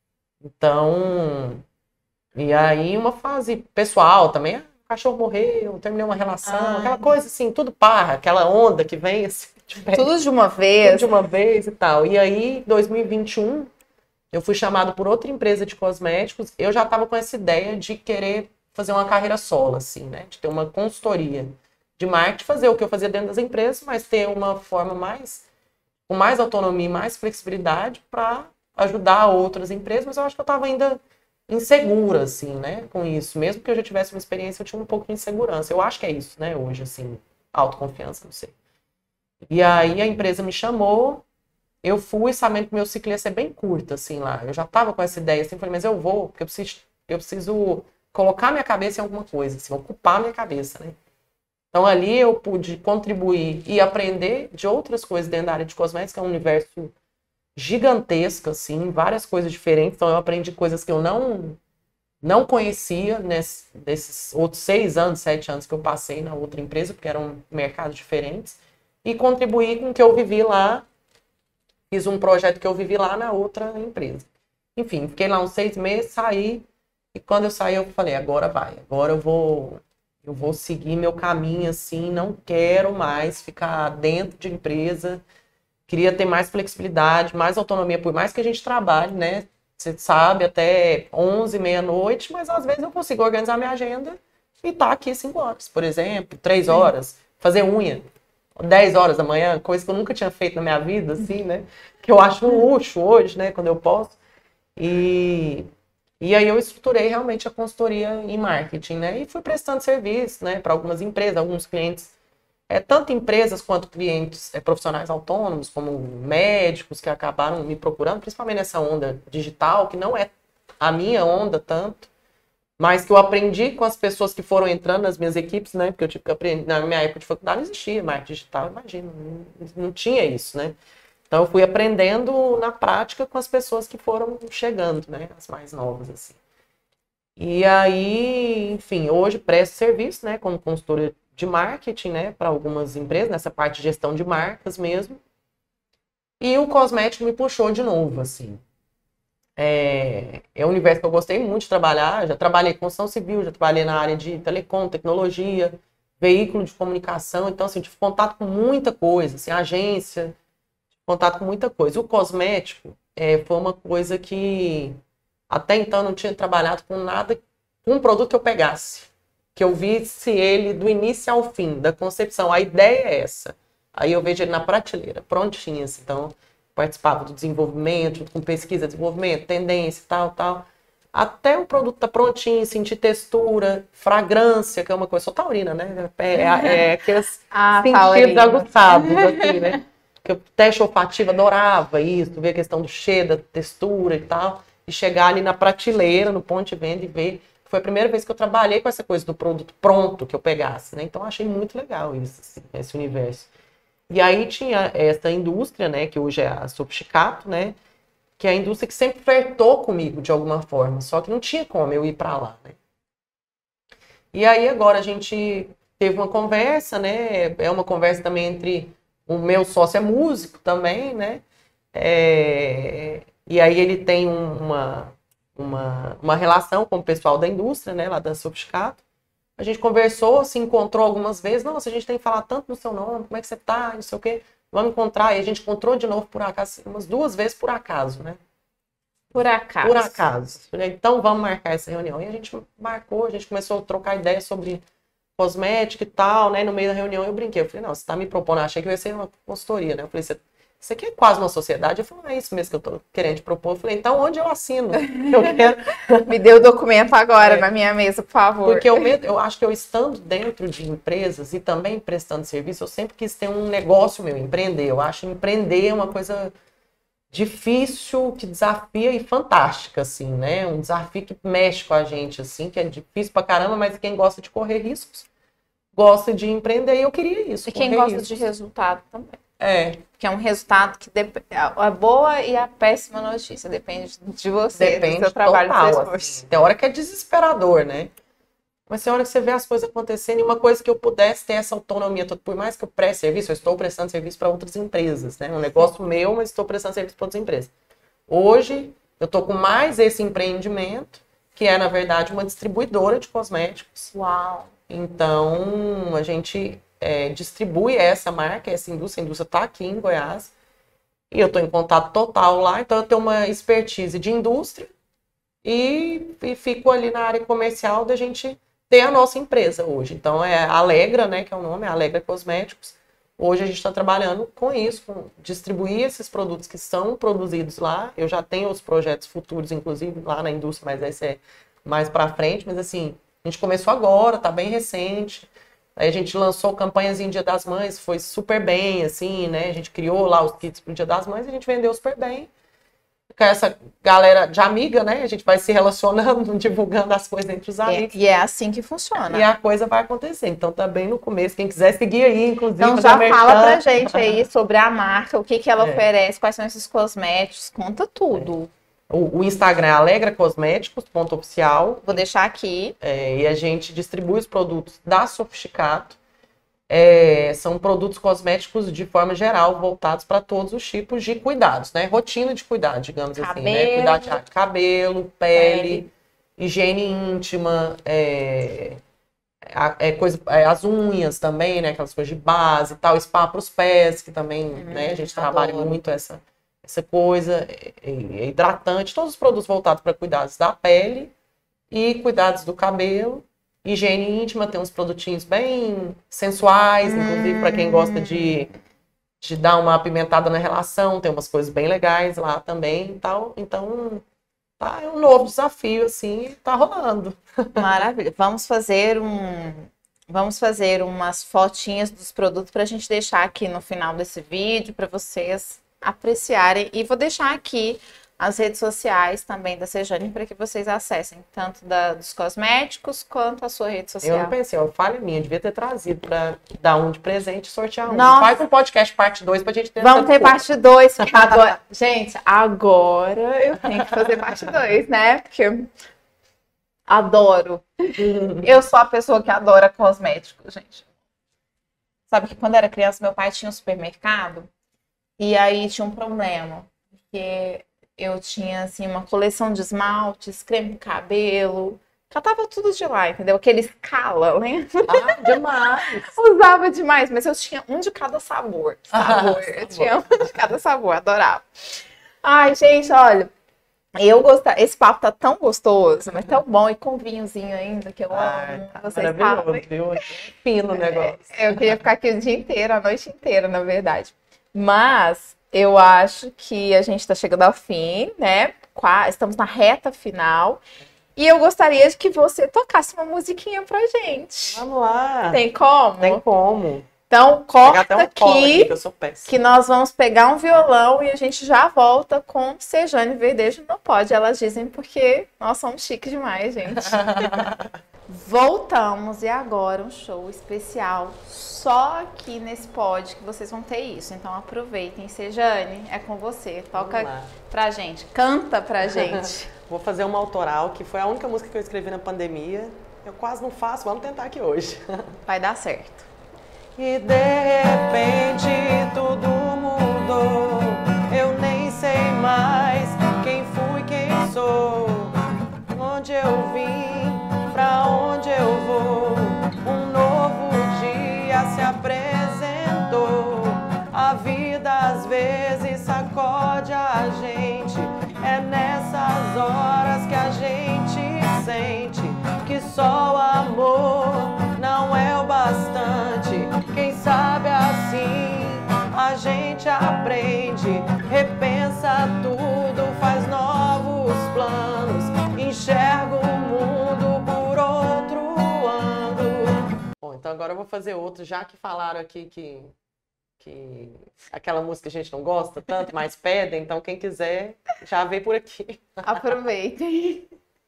Então, e aí uma fase pessoal também, ah, o cachorro morreu, terminei uma relação, Ai. aquela coisa assim, tudo parra, aquela onda que vem assim, Tudo de uma tudo vez. de uma vez e tal. E aí, dois mil e vinte e um, eu fui chamado por outra empresa de cosméticos. Eu já estava com essa ideia de querer fazer uma carreira solo, assim, né? De ter uma consultoria de marketing, fazer o que eu fazia dentro das empresas, mas ter uma forma mais, com mais autonomia e mais flexibilidade para ajudar outras empresas. Mas eu acho que eu estava ainda insegura, assim, né? Com isso. Mesmo que eu já tivesse uma experiência, eu tinha um pouco de insegurança. Eu acho que é isso, né? Hoje, assim, autoconfiança, não sei. E aí a empresa me chamou, eu fui sabendo que meu ciclo ia ser bem curto, assim, lá. Eu já estava com essa ideia, assim, falei, mas eu vou, porque eu preciso, eu preciso colocar minha cabeça em alguma coisa, assim, ocupar minha cabeça, né? Então ali eu pude contribuir e aprender de outras coisas dentro da área de cosméticos, que é um universo gigantesco, assim, várias coisas diferentes. Então eu aprendi coisas que eu não, não conhecia nesse, nesses outros seis anos, sete anos que eu passei na outra empresa, porque eram mercados diferentes, e contribuir com o que eu vivi lá. Fiz um projeto que eu vivi lá na outra empresa. Enfim, fiquei lá uns seis meses, saí. E quando eu saí, eu falei, agora vai. Agora eu vou, eu vou seguir meu caminho, assim. Não quero mais ficar dentro de empresa. Queria ter mais flexibilidade, mais autonomia. Por mais que a gente trabalhe, né? Você sabe, até onze, meia-noite. Mas às vezes eu consigo organizar minha agenda e estar aqui cinco horas, por exemplo. três horas. Fazer unha. dez horas da manhã, coisa que eu nunca tinha feito na minha vida, assim, né? Que eu acho um luxo hoje, né? Quando eu posso. E, e aí eu estruturei realmente a consultoria em marketing, né? E fui prestando serviço, né? Para algumas empresas, alguns clientes, é, tanto empresas quanto clientes é, profissionais autônomos, como médicos que acabaram me procurando, principalmente nessa onda digital, que não é a minha onda tanto, mas que eu aprendi com as pessoas que foram entrando nas minhas equipes, né? Porque eu tive que aprender, na minha época de faculdade não existia marketing digital, imagina, não, não tinha isso, né? Então eu fui aprendendo na prática com as pessoas que foram chegando, né? As mais novas, assim. E aí, enfim, hoje presto serviço, né? Como consultora de marketing, né? Para algumas empresas, nessa parte de gestão de marcas mesmo. E o cosmético me puxou de novo, assim. É, é um universo que eu gostei muito de trabalhar. Já trabalhei com construção civil, já trabalhei na área de telecom, tecnologia, veículo de comunicação. Então, assim, tive contato com muita coisa, assim, agência, tive contato com muita coisa. O cosmético é, foi uma coisa que até então eu não tinha trabalhado com nada, com um produto que eu pegasse, que eu visse ele do início ao fim, da concepção. A ideia é essa. Aí eu vejo ele na prateleira, prontinho, assim, então participava do desenvolvimento, junto com pesquisa, desenvolvimento, tendência, tal, tal. Até o produto tá prontinho, sentir textura, fragrância, que é uma coisa, sou taurina, né? É, é, é aqueles Ah, sentidos taurina. aguçados, assim, né? Que eu teste olfativo, adorava isso, ver a questão do cheiro, da textura e tal. E chegar ali na prateleira, no ponto de venda e ver. Foi a primeira vez que eu trabalhei com essa coisa do produto pronto que eu pegasse, né? Então, eu achei muito legal isso, assim, esse universo. E aí tinha essa indústria, né, que hoje é a Sofisticato, né, que é a indústria que sempre flertou comigo de alguma forma, só que não tinha como eu ir para lá, né. E aí agora a gente teve uma conversa, né, é uma conversa também entre o meu sócio é músico também, né, é, E aí ele tem um, uma, uma, uma relação com o pessoal da indústria, né, lá da Sofisticato. A gente conversou, se encontrou algumas vezes. Nossa, a gente tem que falar tanto no seu nome, como é que você tá, não sei o quê. Vamos encontrar. E a gente encontrou de novo por acaso, umas duas vezes por acaso, né? Por acaso. Por acaso. Então vamos marcar essa reunião. E a gente marcou, a gente começou a trocar ideias sobre cosmética e tal, né? No meio da reunião eu brinquei. Eu falei, não, você tá me propondo, eu achei que eu ia ser uma consultoria, né? Eu falei, você... Isso aqui é quase uma sociedade. Eu falei, é isso mesmo que eu tô querendo te propor. Eu falei, então onde eu assino? Eu quero... Me dê o documento agora é. na minha mesa, por favor. Porque eu, eu acho que eu estando dentro de empresas e também prestando serviço, eu sempre quis ter um negócio meu, empreender. Eu acho empreender uma coisa difícil, que desafia e fantástica, assim, né? Um desafio que mexe com a gente, assim, que é difícil pra caramba, mas quem gosta de correr riscos, gosta de empreender e eu queria isso. E quem gosta riscos. de resultado também. É. Que é um resultado que dep... a boa e a péssima notícia depende de você, depende do seu trabalho, total, do seu esforço. Assim. Tem hora que é desesperador, né? Mas tem hora que você vê as coisas acontecendo e uma coisa que eu pudesse ter essa autonomia toda, por mais que eu preste serviço, eu estou prestando serviço para outras empresas, né? Um negócio meu, mas estou prestando serviço para outras empresas. Hoje, eu estou com mais esse empreendimento, que é, na verdade, uma distribuidora de cosméticos. Uau! Então, a gente... É, distribui essa marca, essa indústria, a indústria está aqui em Goiás, e eu estou em contato total lá, então eu tenho uma expertise de indústria e, e fico ali na área comercial da gente ter a nossa empresa hoje. Então é a Alegra, né, que é o nome, é Alegra Cosméticos. Hoje a gente está trabalhando com isso, com distribuir esses produtos que são produzidos lá. Eu já tenho os projetos futuros, inclusive, lá na indústria, mas esse é mais para frente. Mas assim, a gente começou agora, está bem recente. Aí a gente lançou campanhas em Dia das Mães, foi super bem, assim, né? A gente criou lá os kits pro Dia das Mães e a gente vendeu super bem. Com essa galera de amiga, né? A gente vai se relacionando, divulgando as coisas entre os amigos. É, e é assim que funciona. E a coisa vai acontecer. Então tá bem no começo. Quem quiser seguir aí, inclusive. Então já fala pra gente aí sobre a marca, o que, que ela é. oferece, quais são esses cosméticos, conta tudo. É. O, o Instagram é alegra cosméticos ponto oficial. Vou deixar aqui. É, e a gente distribui os produtos da Sofisticato. É, são produtos cosméticos de forma geral, voltados para todos os tipos de cuidados, né? Rotina de cuidado, digamos cabelo, assim, né? Cuidar de cabelo, pele, pele. higiene íntima, é, é, coisa, é, as unhas também, né? Aquelas coisas de base e tal, spa para os pés, que também, hum, né? A gente adoro. trabalha muito essa... essa coisa, é hidratante, todos os produtos voltados para cuidados da pele e cuidados do cabelo. Higiene íntima, tem uns produtinhos bem sensuais, hum. inclusive para quem gosta de, de dar uma apimentada na relação, tem umas coisas bem legais lá também e tal. Então, tá, é um novo desafio, assim, tá rolando. Maravilha. Vamos fazer um... Vamos fazer umas fotinhas dos produtos para a gente deixar aqui no final desse vídeo, para vocês apreciarem, e vou deixar aqui as redes sociais também da Sejane para que vocês acessem, tanto da, dos cosméticos quanto a sua rede social. Eu não pensei, eu falha minha, devia ter trazido para dar um de presente e sortear um. Nossa. Faz um podcast parte dois pra gente ter. Vamos ter parte dois, agora, gente, agora eu tenho que fazer parte dois, né? Porque adoro. Eu sou a pessoa que adora cosméticos, gente. Sabe que quando eu era criança, meu pai tinha um supermercado. E aí tinha um problema, porque eu tinha, assim, uma coleção de esmaltes, creme de cabelo, já tava tudo de lá, entendeu? Aquele escala, lembra? Ah, demais! Usava demais, mas eu tinha um de cada sabor. sabor. Ah, eu tinha um de cada sabor, adorava. Ai, gente, olha, eu gostava, esse papo tá tão gostoso, mas tão bom, e com vinhozinho ainda, que eu Ai, amo, tá vocês sabem. Viu? Fino o negócio. É, eu queria ficar aqui o dia inteiro, a noite inteira, na verdade. Mas eu acho que a gente está chegando ao fim, né? Estamos na reta final. E eu gostaria de que você tocasse uma musiquinha pra gente. Vamos lá. Tem como? Tem como. Então, corta até um aqui, aqui que, eu sou péssima. que nós vamos pegar um violão e a gente já volta com Sejane Verdejo no Pod. Elas dizem porque nós somos chiques demais, gente. Voltamos, e agora um show especial só aqui nesse pod que vocês vão ter isso. Então aproveitem. Sejane, é com você. Toca pra gente, canta pra gente. Vou fazer uma autoral, que foi a única música que eu escrevi na pandemia. Eu quase não faço, vamos tentar aqui hoje. Vai dar certo. E de repente tudo mudou, eu nem sei mais a gente. É nessas horas que a gente sente que só o amor não é o bastante. Quem sabe assim a gente aprende, repensa tudo, faz novos planos, enxerga o mundo por outro ângulo. Bom, então agora eu vou fazer outro, já que falaram aqui que, que aquela música a gente não gosta tanto, mas pedem, então quem quiser já vê por aqui. Aproveitem.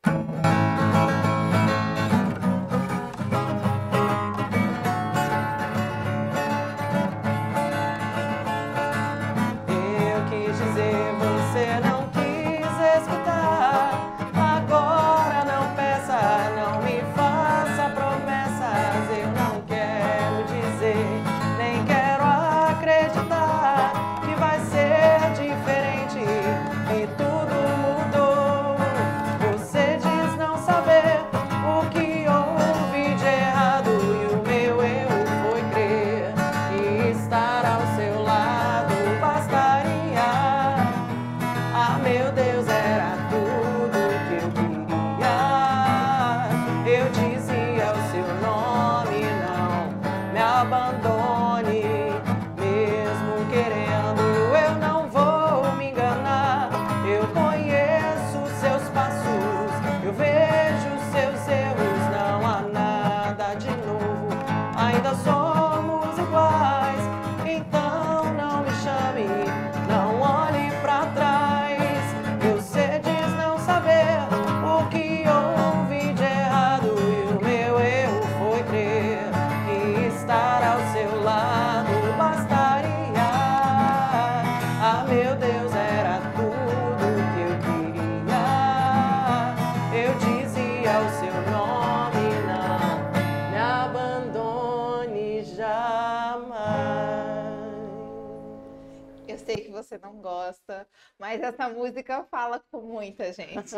Você não gosta, mas essa música fala com muita gente.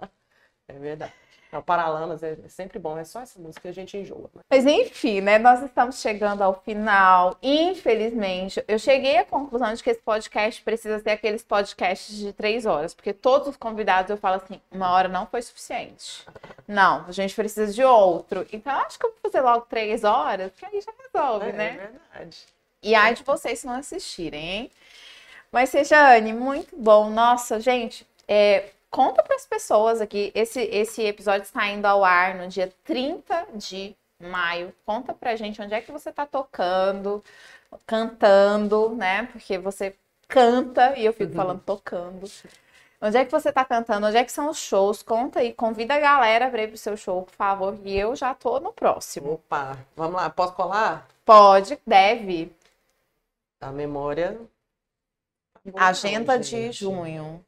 É verdade. O Paralamas é sempre bom, é só essa música que a gente enjoa. Né? Mas enfim, né? Nós estamos chegando ao final. Infelizmente, eu cheguei à conclusão de que esse podcast precisa ser aqueles podcasts de três horas, porque todos os convidados eu falo assim, uma hora não foi suficiente. Não, a gente precisa de outro. Então, eu acho que eu vou fazer logo três horas, que aí já resolve, é, né? É verdade. E ai de vocês se não assistirem, hein? Mas, Sejane, muito bom. Nossa, gente, é, conta para as pessoas aqui. Esse, esse episódio está indo ao ar no dia trinta de maio. Conta pra gente onde é que você tá tocando, cantando, né? Porque você canta e eu fico uhum. falando tocando. Onde é que você tá cantando? Onde é que são os shows? Conta aí, convida a galera para ir pro seu show, por favor. E eu já tô no próximo. Opa, vamos lá. Posso colar? Pode, deve. A memória... Agenda de junho.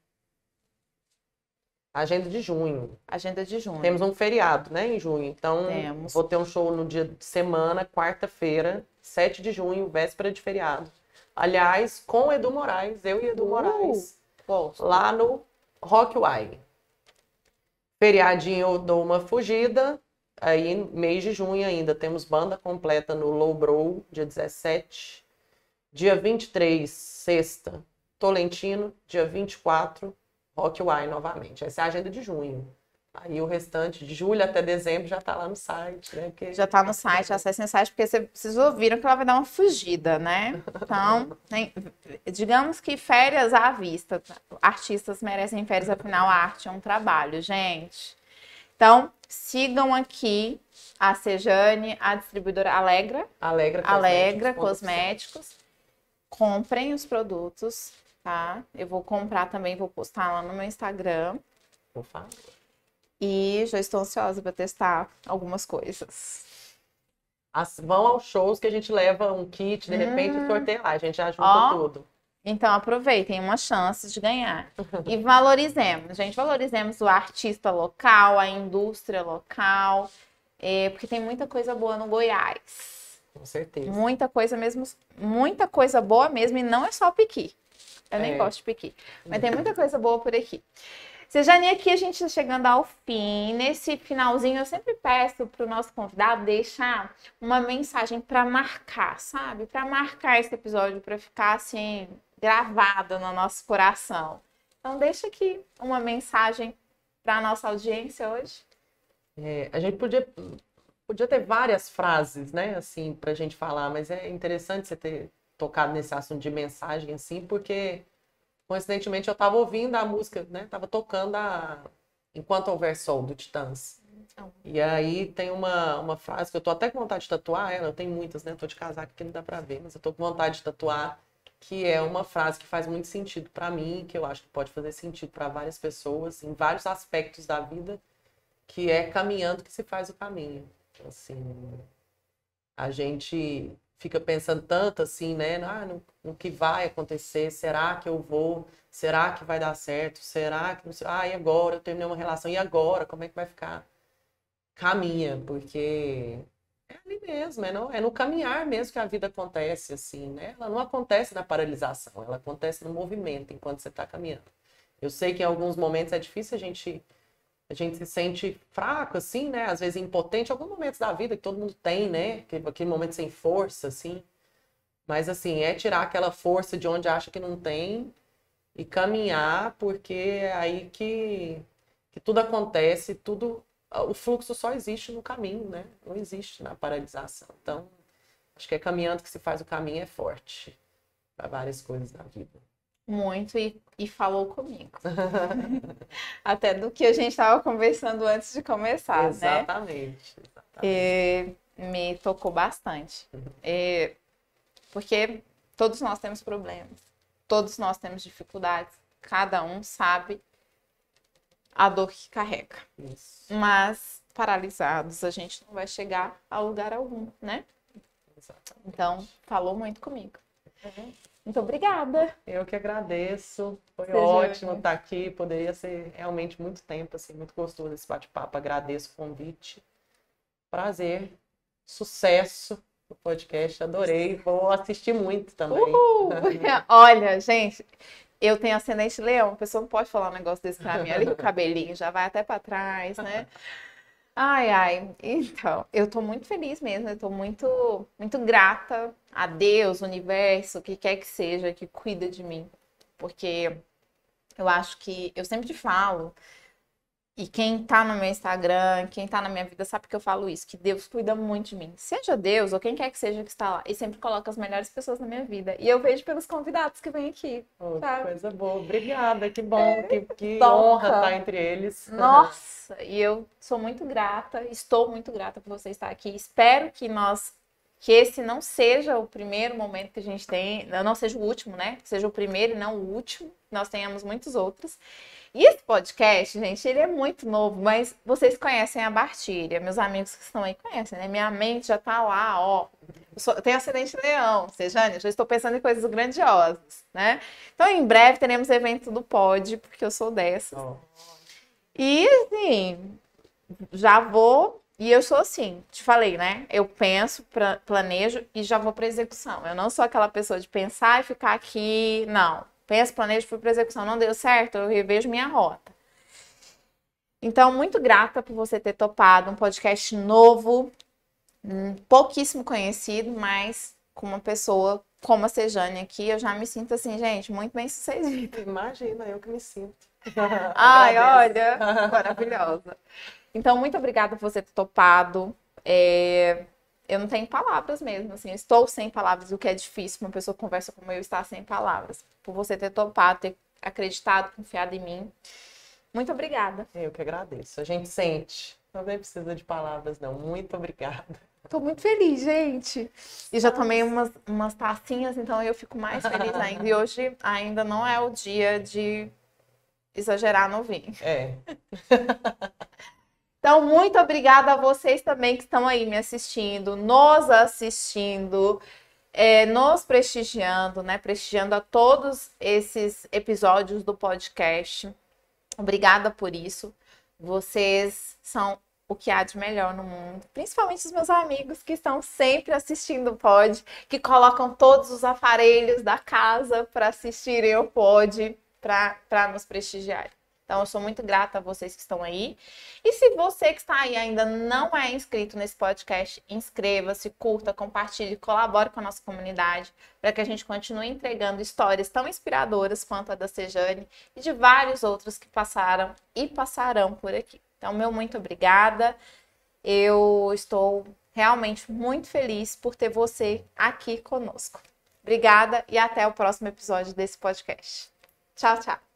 Agenda de junho. Agenda de junho. Temos um feriado, né, em junho. Então, Temos. Vou ter um show no dia de semana, quarta-feira, sete de junho, véspera de feriado. Aliás, com Edu Moraes, eu e Edu uh, Moraes. Gosto. Lá no Rock Wine. Feriadinho eu dou uma fugida. Aí, mês de junho ainda, temos banda completa no Low Brow, dia dezessete. Dia vinte e três, sexta. Tolentino, dia vinte e quatro, Rock Wine novamente. Essa é a agenda de junho. Aí o restante de julho até dezembro já tá lá no site, né? Porque... Já tá no site, acessem o site, porque vocês ouviram que ela vai dar uma fugida, né? Então, nem, digamos que férias à vista. Artistas merecem férias, afinal a arte é um trabalho, gente. Então, sigam aqui a Sejane, a distribuidora Alegra. Alegra Cosméticos. Alegra Cosméticos. Comprem os produtos. Tá? Eu vou comprar também, vou postar lá no meu Instagram. Por favor. E já estou ansiosa para testar algumas coisas. As, vão aos shows que a gente leva um kit, de hum. repente sorteia lá, a gente já junta Ó, tudo. Então aproveitem uma chance de ganhar. E valorizemos, gente, valorizemos o artista local, a indústria local, é, porque tem muita coisa boa no Goiás. Com certeza. Muita coisa mesmo, muita coisa boa mesmo, e não é só piqui. Eu nem é. gosto de piqui, mas tem muita coisa boa por aqui. Sejane, aqui a gente está chegando ao fim. Nesse finalzinho, eu sempre peço para o nosso convidado deixar uma mensagem para marcar, sabe? Para marcar esse episódio, para ficar assim, gravado no nosso coração. Então, deixa aqui uma mensagem para a nossa audiência hoje. É, a gente podia, podia ter várias frases, né, assim, pra gente falar, mas é interessante você ter tocado nesse assunto de mensagem, assim, porque, coincidentemente, eu tava ouvindo a música, né, tava tocando a Enquanto Houver Sol, do Titãs. Então, E aí tem uma, uma frase que eu tô até com vontade de tatuar ela, eu tenho muitas, né, eu tô de casaco que não dá pra ver, mas eu tô com vontade de tatuar, que é uma frase que faz muito sentido pra mim, que eu acho que pode fazer sentido pra várias pessoas, em vários aspectos da vida, que é caminhando que se faz o caminho. Assim, a gente fica pensando tanto assim, né? Ah, no, no que vai acontecer, será que eu vou? Será que vai dar certo? Será que não sei? Ah, e agora? Eu terminei uma relação, e agora? Como é que vai ficar? Caminha, porque é ali mesmo, é no, é no caminhar mesmo que a vida acontece, assim, né? Ela não acontece na paralisação, ela acontece no movimento enquanto você está caminhando. Eu sei que em alguns momentos é difícil a gente A gente se sente fraco, assim, né? Às vezes impotente, alguns momentos da vida que todo mundo tem, né? Aquele, aquele momento sem força, assim. Mas, assim, é tirar aquela força de onde acha que não tem e caminhar, porque é aí que, que tudo acontece, tudo... O fluxo só existe no caminho, né? Não existe na paralisação. Então, acho que é caminhando que se faz o caminho, é forte para várias coisas da vida. muito e, e falou comigo. Até do que a gente estava conversando antes de começar, Exatamente. né? Exatamente. E me tocou bastante. E, porque todos nós temos problemas, todos nós temos dificuldades, cada um sabe a dor que carrega. Isso. Mas paralisados, a gente não vai chegar a lugar algum, né? Exatamente. Então, falou muito comigo. Uhum. Muito obrigada. Eu que agradeço. Foi Seja ótimo bem. estar aqui. Poderia ser realmente muito tempo, assim, muito gostoso esse bate-papo. Agradeço o convite. Prazer. Sucesso no podcast. Adorei. Vou assistir muito também. Uhul. Olha, gente, eu tenho ascendente leão. A pessoa não pode falar um negócio desse pra mim. Ali o cabelinho já vai até pra trás, né? Ai, ai. Então, eu tô muito feliz mesmo. Eu tô muito, muito grata a Deus, o universo, o que quer que seja, que cuida de mim. Porque eu acho que, eu sempre te falo, e quem tá no meu Instagram, quem tá na minha vida sabe que eu falo isso, que Deus cuida muito de mim. Seja Deus ou quem quer que seja que está lá, e sempre coloca as melhores pessoas na minha vida. E eu vejo pelos convidados que vêm aqui. Oh, sabe? coisa boa. Obrigada. Que bom. Que, que Toca. honra estar entre eles. Nossa, e eu sou muito grata, estou muito grata por você estar aqui. Espero que nós, que esse não seja o primeiro momento que a gente tem, não seja o último, né? Seja o primeiro e não o último, nós tenhamos muitos outros. E esse podcast, gente, ele é muito novo, mas vocês conhecem a Bartíria, meus amigos que estão aí conhecem, né? Minha mente já tá lá, ó. Eu, sou, eu tenho ascendente leão, Sejane, já estou pensando em coisas grandiosas, né? Então, em breve teremos evento do Pod, porque eu sou dessas. Oh. E, assim, já vou... E eu sou assim, te falei, né? Eu penso, pra, planejo e já vou para execução. Eu não sou aquela pessoa de pensar e ficar aqui, não. Penso, planejo, fui para execução. Não deu certo, eu revejo minha rota. Então, muito grata por você ter topado um podcast novo, pouquíssimo conhecido, mas com uma pessoa como a Sejane aqui, eu já me sinto assim, gente, muito bem sucedida. Imagina, eu que me sinto. Ai, olha, maravilhosa. Então, muito obrigada por você ter topado. É... Eu não tenho palavras mesmo, assim, eu estou sem palavras, o que é difícil, uma pessoa que conversa como eu estar sem palavras. Por você ter topado, ter acreditado, confiado em mim. Muito obrigada. Eu que agradeço. A gente sente. Não nem precisa de palavras, não. Muito obrigada. Tô muito feliz, gente. E já tomei umas, umas tacinhas, então eu fico mais feliz ainda. E hoje ainda não é o dia de exagerar no vinho. É. Então, muito obrigada a vocês também que estão aí me assistindo, nos assistindo, é, nos prestigiando, né? Prestigiando a todos esses episódios do podcast. Obrigada por isso. Vocês são o que há de melhor no mundo. Principalmente os meus amigos que estão sempre assistindo o pod, que colocam todos os aparelhos da casa para assistirem o pod, para nos prestigiar. Então, eu sou muito grata a vocês que estão aí. E se você que está aí ainda não é inscrito nesse podcast, inscreva-se, curta, compartilhe, colabore com a nossa comunidade para que a gente continue entregando histórias tão inspiradoras quanto a da Sejane e de vários outros que passaram e passarão por aqui. Então, meu muito obrigada. Eu estou realmente muito feliz por ter você aqui conosco. Obrigada e até o próximo episódio desse podcast. Tchau, tchau.